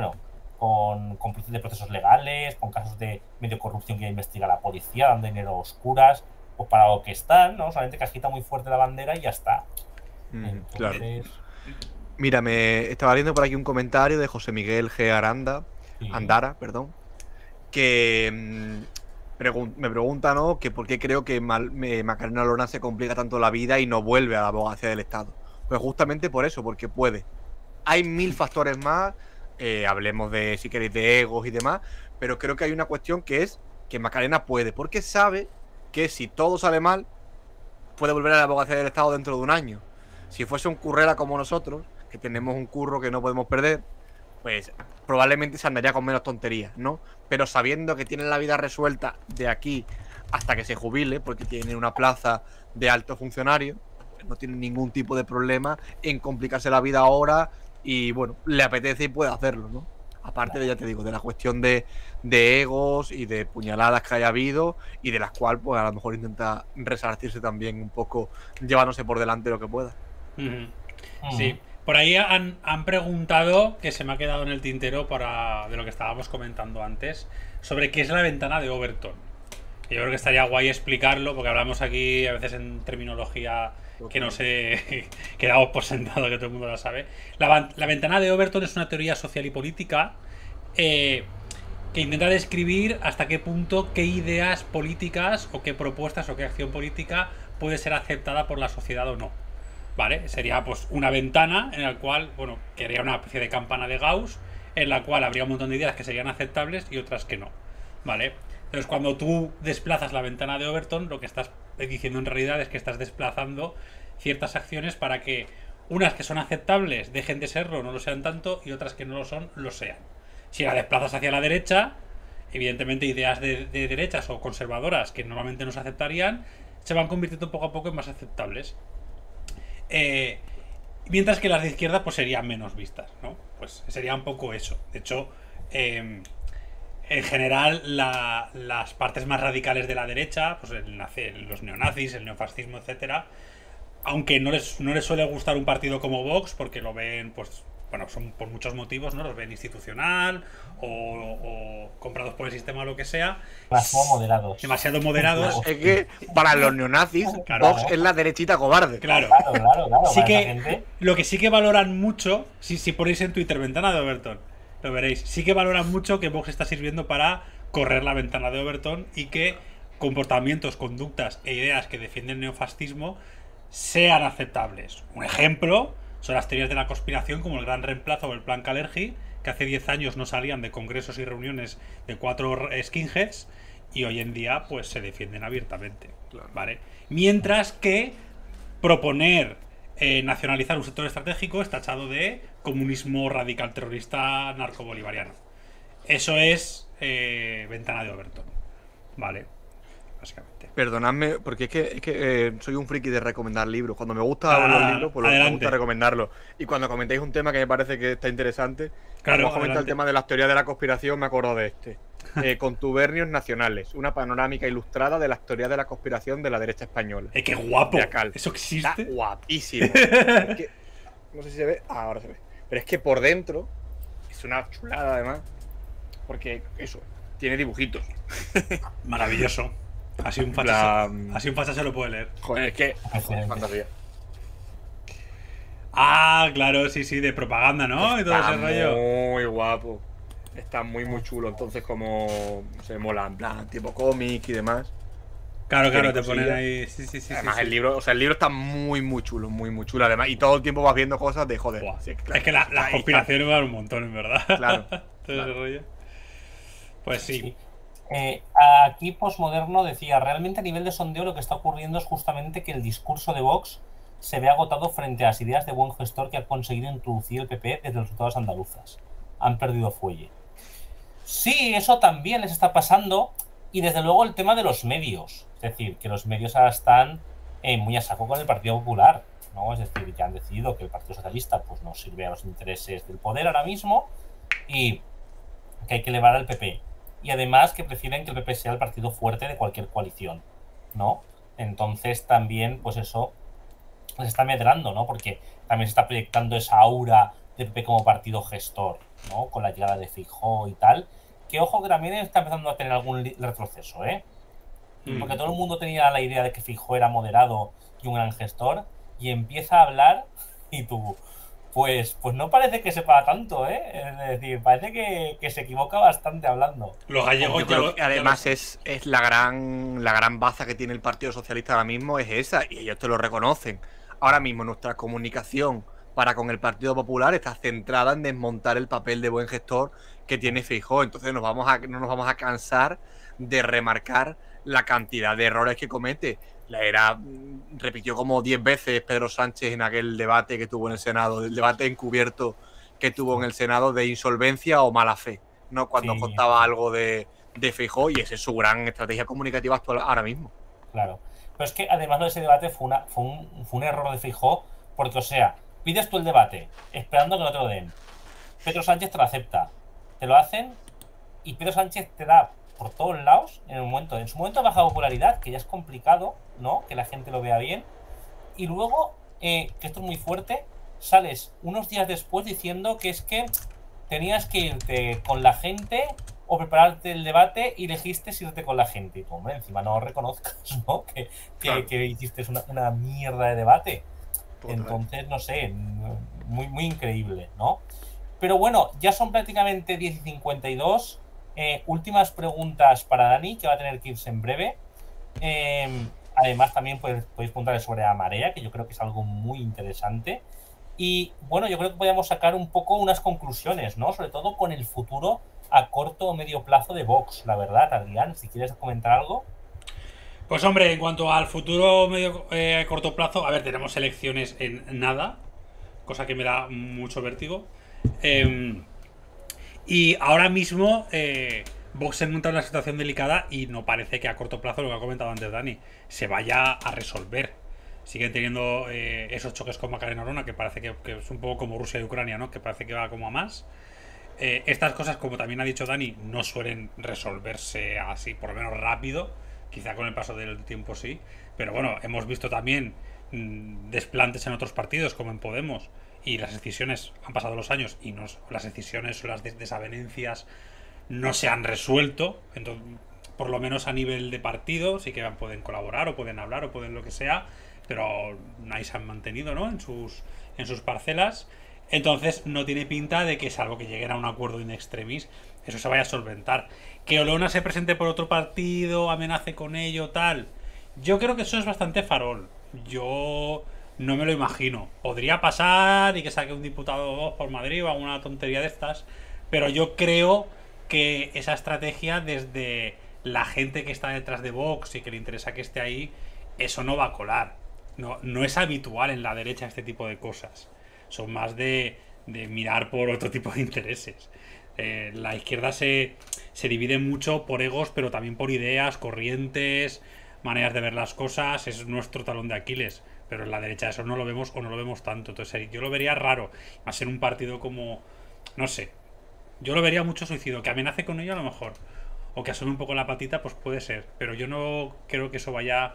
de procesos legales, con casos de medio corrupción que investiga la policía, dando dinero a oscuras, pues para lo que están, ¿no? Solamente que agita muy fuerte la bandera y ya está. Entonces... Claro. Mira, me estaba viendo por aquí un comentario de José Miguel G. Andara, que me pregunta, ¿no?, que por qué creo que Macarena Olona se complica tanto la vida y no vuelve a la abogacía del Estado. Pues justamente por eso, porque puede. Hay 1000 factores más, hablemos de, si queréis, de egos y demás, pero creo que hay una cuestión que es que Macarena puede, porque sabe que si todo sale mal, puede volver a la abogacía del Estado dentro de un año. Si fuese un currera como nosotros, que tenemos un curro que no podemos perder, pues probablemente se andaría con menos tonterías, ¿no? Pero sabiendo que tiene la vida resuelta de aquí hasta que se jubile, porque tiene una plaza de alto funcionario, no tiene ningún tipo de problema en complicarse la vida ahora y, bueno, le apetece y puede hacerlo, ¿no? Aparte de, ya te digo, de la cuestión de egos y de puñaladas que haya habido y de las cuales, pues, a lo mejor intenta resarcirse también un poco, llevándose por delante lo que pueda. Sí. Por ahí han preguntado, que se me ha quedado en el tintero de lo que estábamos comentando antes, sobre qué es la ventana de Overton. Yo creo que estaría guay explicarlo, porque hablamos aquí a veces en terminología que no sé, que damos por sentado que todo el mundo lo sabe. La ventana de Overton es una teoría social y política que intenta describir hasta qué punto qué ideas políticas o qué propuestas o qué acción política puede ser aceptada por la sociedad o no. ¿Vale? Sería pues una ventana en la cual, bueno, que haría una especie de campana de Gauss, en la cual habría un montón de ideas que serían aceptables y otras que no. ¿Vale? Entonces, cuando tú desplazas la ventana de Overton, lo que estás diciendo en realidad es que estás desplazando ciertas acciones para que unas que son aceptables dejen de serlo, no lo sean tanto, y otras que no lo son, lo sean. Si la desplazas hacia la derecha, evidentemente ideas de derechas o conservadoras que normalmente no se aceptarían, se van convirtiendo poco a poco en más aceptables. Mientras que las de izquierda pues serían menos vistas, ¿no? Pues sería un poco eso. De hecho, en general las partes más radicales de la derecha, pues los neonazis, el neofascismo, etcétera, aunque no les suele gustar un partido como Vox, porque lo ven, pues bueno, son por muchos motivos, ¿no? Los ven institucional o comprados por el sistema o lo que sea. Demasiado moderados. Es que para los neonazis, claro, Vox es la derechita cobarde. Claro. Sí que, lo que sí que valoran mucho, si ponéis en Twitter ventana de Overton, lo veréis, sí que valoran mucho que Vox está sirviendo para correr la ventana de Overton y que comportamientos, conductas e ideas que defienden el neofascismo sean aceptables. Un ejemplo son las teorías de la conspiración, como el Gran Reemplazo o el Plan Kalergi, que hace 10 años no salían de congresos y reuniones de 4 skinheads y hoy en día pues se defienden abiertamente, ¿vale? Mientras que proponer nacionalizar un sector estratégico es tachado de comunismo radical terrorista narcobolivariano. Eso es ventana de Overton, ¿vale? Básicamente. Perdonadme, porque es que soy un friki de recomendar libros. Cuando me gusta los libros, pues me gusta recomendarlos. Y cuando comentéis un tema que me parece que está interesante, cuando comentáis el tema de las teorías de la conspiración, me acuerdo de este. Contubernios nacionales, una panorámica ilustrada de las teorías de la conspiración de la derecha española. ¡Qué guapo! ¿Eso existe? Está guapísimo. Es que, no sé si se ve. Ahora se ve. Pero es que por dentro es una chulada, además. Porque eso, tiene dibujitos. Maravilloso. Así un facha se lo puede leer. Joder, es que es fantasía. Ah, claro, sí, de propaganda, ¿no? Está y todo ese rollo. Muy guapo. Está muy chulo. Entonces, como se mola, en plan, tipo cómic y demás. Claro, te ponen ahí. Sí. Además, el libro está muy chulo, muy chulo. Además, y todo el tiempo vas viendo cosas de joder. Sí, claro, es que las conspiraciones van un montón, en verdad. Claro. Todo ese rollo. Pues sí. Aquí Postmoderno decía, realmente a nivel de sondeo lo que está ocurriendo es justamente que el discurso de Vox se ve agotado frente a las ideas de buen gestor que ha conseguido introducir el PP desde los resultados andaluzas. Han perdido fuelle. Sí, eso también les está pasando, y desde luego el tema de los medios. Es decir, que los medios ahora están muy a saco con el Partido Popular, ¿no? Es decir, ya han decidido que el Partido Socialista pues no sirve a los intereses del poder ahora mismo y que hay que elevar al PP. Y además que prefieren que el PP sea el partido fuerte de cualquier coalición, ¿no? Entonces también, pues eso les está medrando, ¿no? Porque también se está proyectando esa aura de PP como partido gestor, ¿no? Con la llegada de Feijóo y tal. Que ojo que también está empezando a tener algún retroceso, ¿eh? Porque todo el mundo tenía la idea de que Feijóo era moderado y un gran gestor, y empieza a hablar y tú... Pues no parece que sepa tanto, ¿eh? Es decir, parece que se equivoca bastante hablando. Los gallegos yo creo que además es la gran baza que tiene el Partido Socialista ahora mismo, es esa, y ellos te lo reconocen. Ahora mismo nuestra comunicación para con el Partido Popular está centrada en desmontar el papel de buen gestor que tiene Feijóo. Entonces no nos vamos a cansar de remarcar la cantidad de errores que comete. Repitió como 10 veces Pedro Sánchez en aquel debate que tuvo en el Senado, el debate encubierto que tuvo en el Senado de insolvencia o mala fe, ¿no? Cuando contaba algo de Feijóo, y esa es su gran estrategia comunicativa actual ahora mismo. Claro, pero es que además de ese debate fue un error de Feijóo, porque, o sea, pides tú el debate esperando que no te lo den. Pedro Sánchez te lo acepta, te lo hacen, y Pedro Sánchez te da por todos lados en su momento de baja popularidad, que ya es complicado, ¿no? Que la gente lo vea bien, y luego, que esto es muy fuerte, sales unos días después diciendo que es que tenías que irte con la gente o prepararte el debate y elegiste irte con la gente. Y tú, hombre, encima no reconozcas, ¿no? Que hiciste una mierda de debate. Total. Entonces, no sé, muy increíble, ¿no? Pero bueno, ya son prácticamente 10:52. Últimas preguntas para Dani, que va a tener que irse en breve. Además, también podéis preguntarle sobre la marea, que yo creo que es algo muy interesante. Y bueno, yo creo que podríamos sacar un poco unas conclusiones, ¿no? Sobre todo con el futuro a corto o medio plazo de Vox, la verdad, Adrián, si quieres comentar algo. Pues hombre, en cuanto al futuro medio corto plazo, a ver, tenemos elecciones en nada, cosa que me da mucho vértigo. Y ahora mismo Vox se encuentra en una situación delicada y no parece que a corto plazo, lo que ha comentado antes Dani, se vaya a resolver. Siguen teniendo esos choques con Macarena Olona, que parece que es un poco como Rusia y Ucrania, ¿no? Que parece que va como a más. Estas cosas, como también ha dicho Dani, no suelen resolverse así, por lo menos rápido. Quizá con el paso del tiempo sí. Pero bueno, hemos visto también desplantes en otros partidos, como en Podemos. Y las decisiones, han pasado los años y las decisiones o las desavenencias no se han resuelto. Entonces, por lo menos a nivel de partido, sí que pueden colaborar o pueden hablar o pueden lo que sea. Pero ahí se han mantenido, ¿no? En sus parcelas. Entonces no tiene pinta de que, salvo que lleguen a un acuerdo in extremis, eso se vaya a solventar. Que Olona se presente por otro partido, amenace con ello, tal. Yo creo que eso es bastante farol. Yo no me lo imagino. Podría pasar y que saque un diputado o dos por Madrid o alguna tontería de estas. Pero yo creo que esa estrategia, desde la gente que está detrás de Vox y que le interesa que esté ahí, eso no va a colar. No es habitual en la derecha este tipo de cosas. Son más de mirar por otro tipo de intereses. La izquierda se divide mucho por egos, pero también por ideas, corrientes, maneras de ver las cosas. Es nuestro talón de Aquiles. Pero en la derecha eso no lo vemos o no lo vemos tanto. Entonces yo lo vería raro. Va a ser un partido como... No sé. Yo lo vería mucho suicidio. Que amenace con ello a lo mejor. O que asome un poco la patita, pues puede ser. Pero yo no creo que eso vaya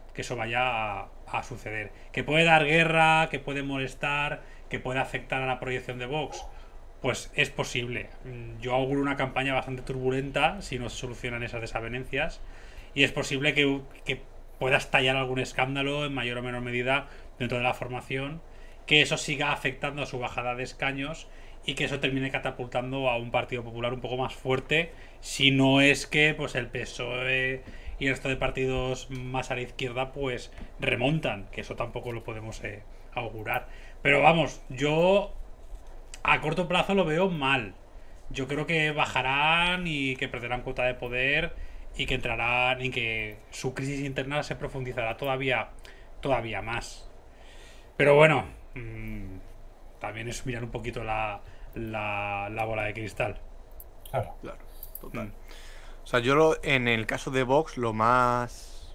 a suceder. Que puede dar guerra, que puede molestar, que puede afectar a la proyección de Vox, pues es posible. Yo auguro una campaña bastante turbulenta si no se solucionan esas desavenencias, y es posible que pueda estallar algún escándalo en mayor o menor medida dentro de la formación, que eso siga afectando a su bajada de escaños y que eso termine catapultando a un Partido Popular un poco más fuerte, si no es que pues el PSOE y el resto de partidos más a la izquierda pues remontan, que eso tampoco lo podemos augurar. Pero vamos, yo a corto plazo lo veo mal. Yo creo que bajarán y que perderán cuota de poder y que entrarán en que su crisis interna se profundizará todavía más. Pero bueno, también es mirar un poquito la bola de cristal. Claro, total. O sea, yo en el caso de Vox, lo más...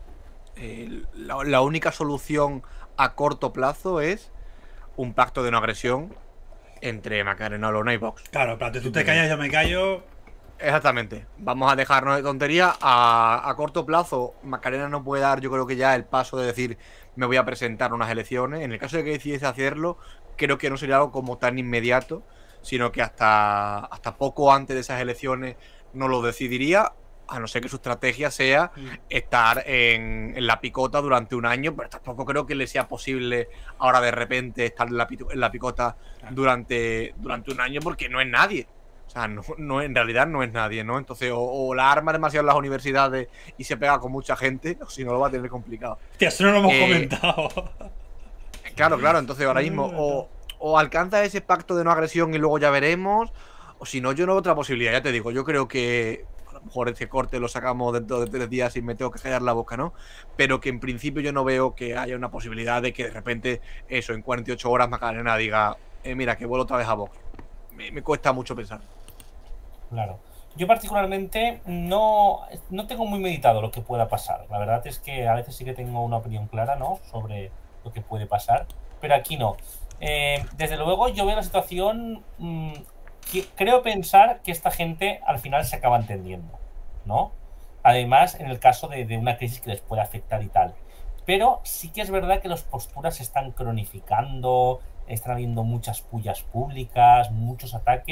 la única solución a corto plazo es un pacto de no agresión entre Macarena Olona y Vox. Claro, pero tú te callas, yo me callo. Exactamente. Vamos a dejarnos de tontería. A corto plazo, Macarena no puede dar, yo creo que ya el paso de decir me voy a presentar a unas elecciones. En el caso de que decidiese hacerlo, creo que no sería algo como tan inmediato, sino que hasta poco antes de esas elecciones no lo decidiría, a no ser que su estrategia sea estar en la picota durante un año, pero tampoco creo que le sea posible ahora de repente estar en la picota durante un año, porque no es nadie. O sea, no, en realidad no es nadie, ¿no? Entonces, o la arma demasiado en las universidades y se pega con mucha gente, o si no lo va a tener complicado. Hostia, eso no lo hemos comentado. Claro, entonces ahora mismo o alcanza ese pacto de no agresión y luego ya veremos, o si no, yo no veo otra posibilidad, ya te digo, yo creo que a lo mejor ese corte lo sacamos dentro de 3 días y me tengo que callar la boca, ¿no? Pero que en principio yo no veo que haya una posibilidad de que de repente eso, en 48 horas Macarena diga, mira, que vuelvo otra vez a Vox. Me cuesta mucho pensar. Claro. Yo particularmente no tengo muy meditado lo que pueda pasar. La verdad es que a veces sí que tengo una opinión clara, ¿no?, sobre lo que puede pasar, pero aquí no. Desde luego yo veo la situación, creo pensar que esta gente al final se acaba entendiendo, ¿no? Además, en el caso de una crisis que les puede afectar y tal. Pero sí que es verdad que las posturas se están cronificando, están habiendo muchas pullas públicas, muchos ataques,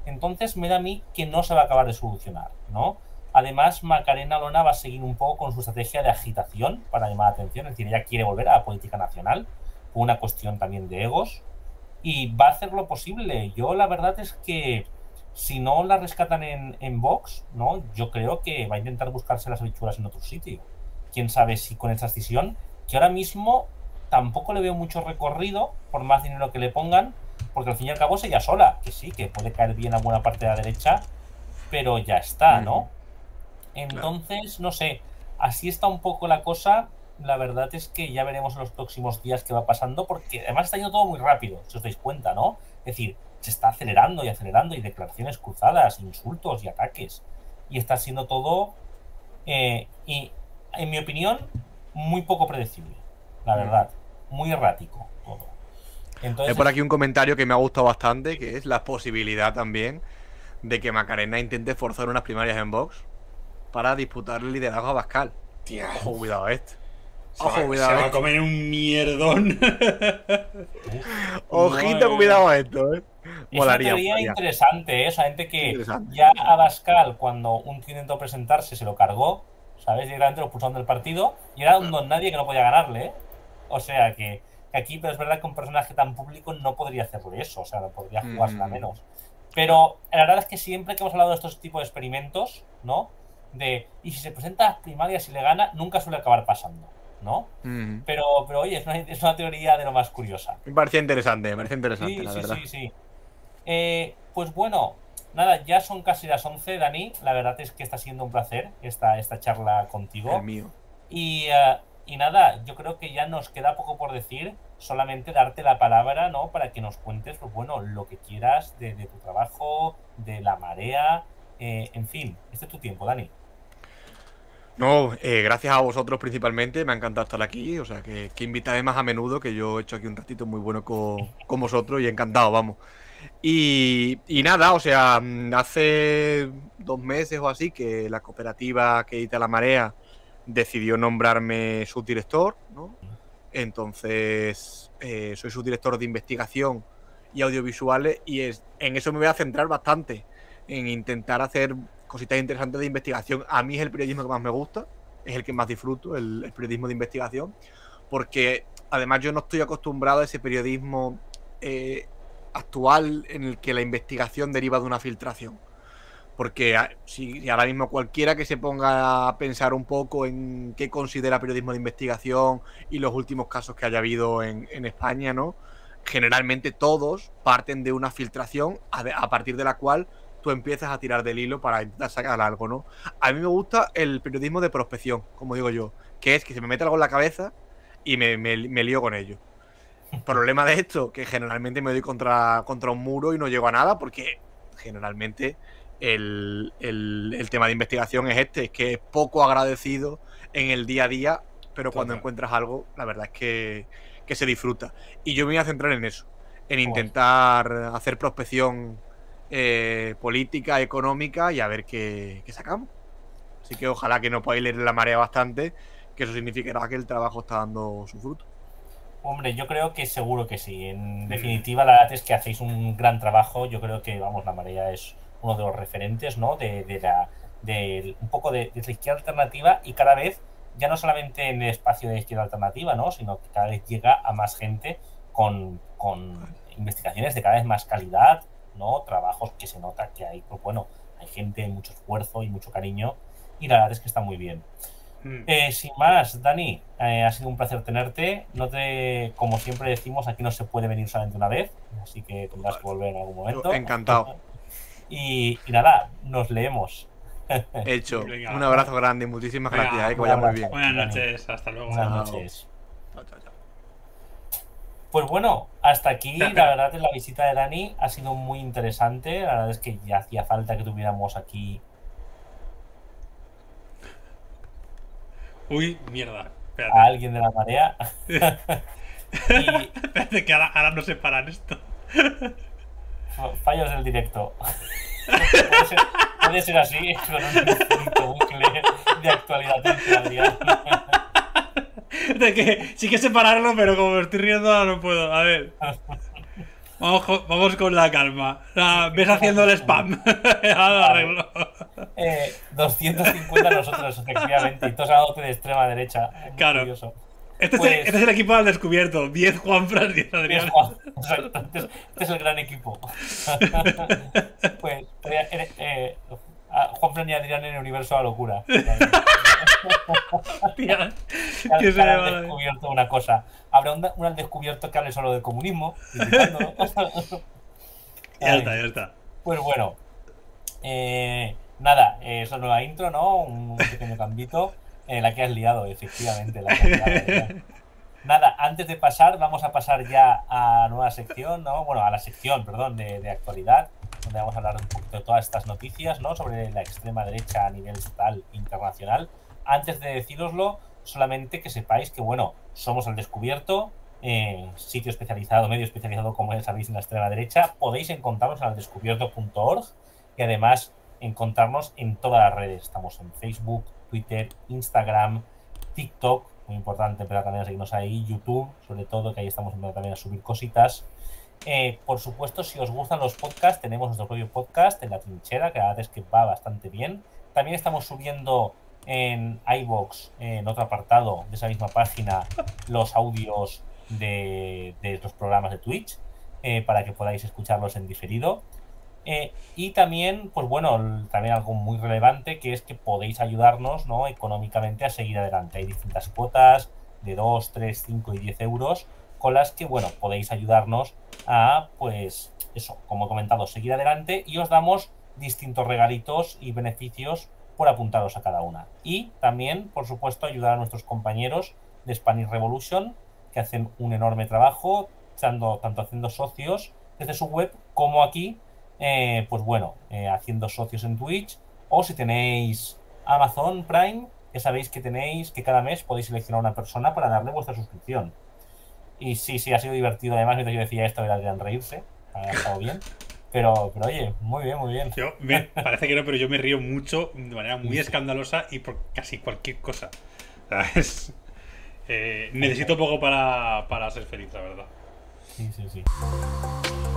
Entonces me da a mí que no se va a acabar de solucionar, ¿no? Además, Macarena Olona va a seguir un poco con su estrategia de agitación para llamar la atención, es decir, ella quiere volver a la política nacional, por una cuestión también de egos, y va a hacer lo posible. Yo la verdad es que si no la rescatan en Vox, ¿no? Yo creo que va a intentar buscarse las habichuelas en otro sitio. Quién sabe si con esa escisión, que ahora mismo tampoco le veo mucho recorrido, por más dinero que le pongan, porque al fin y al cabo es ella sola, que sí, que puede caer bien a buena parte de la derecha, pero ya está, ¿no? Entonces, no sé, así está un poco la cosa. La verdad es que ya veremos en los próximos días qué va pasando, porque además está yendo todo muy rápido, si os dais cuenta, ¿no? Es decir, se está acelerando, y declaraciones cruzadas, insultos y ataques. Y está siendo todo, y en mi opinión, muy poco predecible, la verdad. Muy errático todo. Entonces, hay por aquí un comentario que me ha gustado bastante, que es la posibilidad también de que Macarena intente forzar unas primarias en Vox para disputar el liderazgo a Abascal. Tía. Ojo, cuidado Se va a comer un mierdón. Ojito, cuidado a esto, Es una teoría interesante, ¿eh? O sea, gente que ya Abascal, cuando un tío intentó presentarse, se lo cargó, ¿sabes? Directamente lo pusieron del partido y era un don nadie que no podía ganarle, ¿eh? O sea, que aquí, pero es verdad que un personaje tan público no podría hacerle eso, o sea, no podría jugársela menos. Pero la verdad es que siempre que hemos hablado de estos tipos de experimentos, ¿no? Y si se presenta a las primarias y le gana, nunca suele acabar pasando, ¿no? Pero oye, es una teoría de lo más curiosa. Me parecía interesante, la verdad. Sí. Pues bueno, nada, ya son casi las 11, Dani. La verdad es que está siendo un placer esta charla contigo. El mío. Y nada, yo creo que ya nos queda poco por decir, solamente darte la palabra, ¿no? Para que nos cuentes, pues bueno, lo que quieras de tu trabajo, de la marea, en fin, este es tu tiempo, Dani. No, gracias a vosotros principalmente, me ha encantado estar aquí, o sea, que invitadme más a menudo, que yo he hecho aquí un ratito muy bueno con vosotros y encantado, vamos. Y nada, o sea, hace 2 meses o así que la cooperativa que edita La Marea decidió nombrarme subdirector, ¿no? Entonces, soy subdirector de investigación y audiovisuales y en eso me voy a centrar bastante, en intentar hacer cositas interesantes de investigación. A mí es el periodismo que más me gusta, es el que más disfruto, el periodismo de investigación, porque además yo no estoy acostumbrado a ese periodismo actual en el que la investigación deriva de una filtración. Porque si ahora mismo cualquiera que se ponga a pensar un poco en qué considera periodismo de investigación y los últimos casos que haya habido en España, ¿no? Generalmente todos parten de una filtración a partir de la cual tú empiezas a tirar del hilo para intentar sacar algo, ¿no? A mí me gusta el periodismo de prospección, como digo yo, que es que se me mete algo en la cabeza y me lío con ello. El problema de esto, que generalmente me doy contra un muro y no llego a nada, porque generalmente el tema de investigación es es que es poco agradecido en el día a día, pero cuando encuentras algo, la verdad es que se disfruta. Y yo me voy a centrar en eso, en intentar hacer prospección política, económica y a ver qué sacamos. Así que ojalá que nos podáis leer La Marea bastante, que eso significará que el trabajo está dando su fruto. Hombre, yo creo que seguro que sí. En definitiva, la verdad es que hacéis un gran trabajo. Yo creo que, vamos, La Marea es uno de los referentes, ¿no? Un poco de la izquierda alternativa, y cada vez, ya no solamente en el espacio de izquierda alternativa, ¿no? Sino que cada vez llega a más gente con investigaciones de cada vez más calidad, ¿no? Trabajos que se nota que hay, pues bueno, hay gente, mucho esfuerzo y mucho cariño, y la verdad es que está muy bien. Sin más, Dani, ha sido un placer tenerte. Como siempre decimos, aquí no se puede venir solamente una vez, así que tendrás que volver en algún momento. Encantado. Y nada, nos leemos. Hecho. Un abrazo grande y muchísimas gracias, que vaya muy bien. Buenas noches, hasta luego. Buenas noches. Chao. Pues bueno, hasta aquí la verdad es la visita de Dani ha sido muy interesante. La verdad es que ya hacía falta que tuviéramos aquí. Uy, mierda. Espérate. A alguien de La Marea. Espérate, que ahora no se paran esto. Fallos del directo. Puede ser así, con un bucle de actualidad entre Adrián. De que sí que separarlo, pero como me estoy riendo ahora no puedo. A ver. Vamos con la calma. Ves haciendo el spam. Ahora lo arreglo. 250 nosotros, efectivamente. Y todos a dote de extrema derecha. Claro. Curioso. Este es el equipo al descubierto. 10 Juanfran, 10 Adrián. Exacto. Este es el gran equipo. Pues Juanfran y Adrián en el universo de la locura. Tía, que se han descubierto una cosa. Habrá un al descubierto que hable solo del comunismo. Ya está. Pues bueno. Nada, esa nueva intro, ¿no? Un pequeño cambito. La que has liado, efectivamente. Nada, antes de pasar, vamos a pasar ya a nueva sección, ¿no? Bueno, a la sección, perdón, de actualidad, donde vamos a hablar un poquito de todas estas noticias, ¿no? Sobre la extrema derecha a nivel estatal e internacional. Antes de decíroslo, solamente que sepáis que, bueno, somos Al Descubierto, sitio especializado, medio especializado, como ya sabéis, en la extrema derecha. Podéis encontrarnos en aldescubierto.org y además encontrarnos en todas las redes. Estamos en Facebook, Twitter, Instagram, TikTok, muy importante, pero también a seguirnos ahí, YouTube, sobre todo, que ahí estamos empezando también a subir cositas. Por supuesto, si os gustan los podcasts, tenemos nuestro propio podcast en La Trinchera, que la verdad es que va bastante bien. También estamos subiendo en iVoox, en otro apartado de esa misma página, los audios de los programas de Twitch, para que podáis escucharlos en diferido. Y también, pues bueno, también algo muy relevante, que es que podéis ayudarnos, ¿no? Económicamente a seguir adelante. Hay distintas cuotas de 2, 3, 5 y 10 euros con las que, bueno, podéis ayudarnos a, pues, eso, como he comentado, seguir adelante, y os damos distintos regalitos y beneficios por apuntaros a cada una. Y también, por supuesto, ayudar a nuestros compañeros de Spanish Revolution, que hacen un enorme trabajo, tanto haciendo socios desde su web como aquí, pues bueno, haciendo socios en Twitch, o si tenéis Amazon Prime, ya sabéis que cada mes podéis seleccionar a una persona para darle vuestra suscripción. Y sí, ha sido divertido. Además, mientras yo decía esto, era Adrián reírse, ha estado bien. Pero oye, muy bien. Parece que no, pero yo me río mucho, de manera muy escandalosa y por casi cualquier cosa. ¿Sabes? Necesito poco para ser feliz, la verdad. Sí.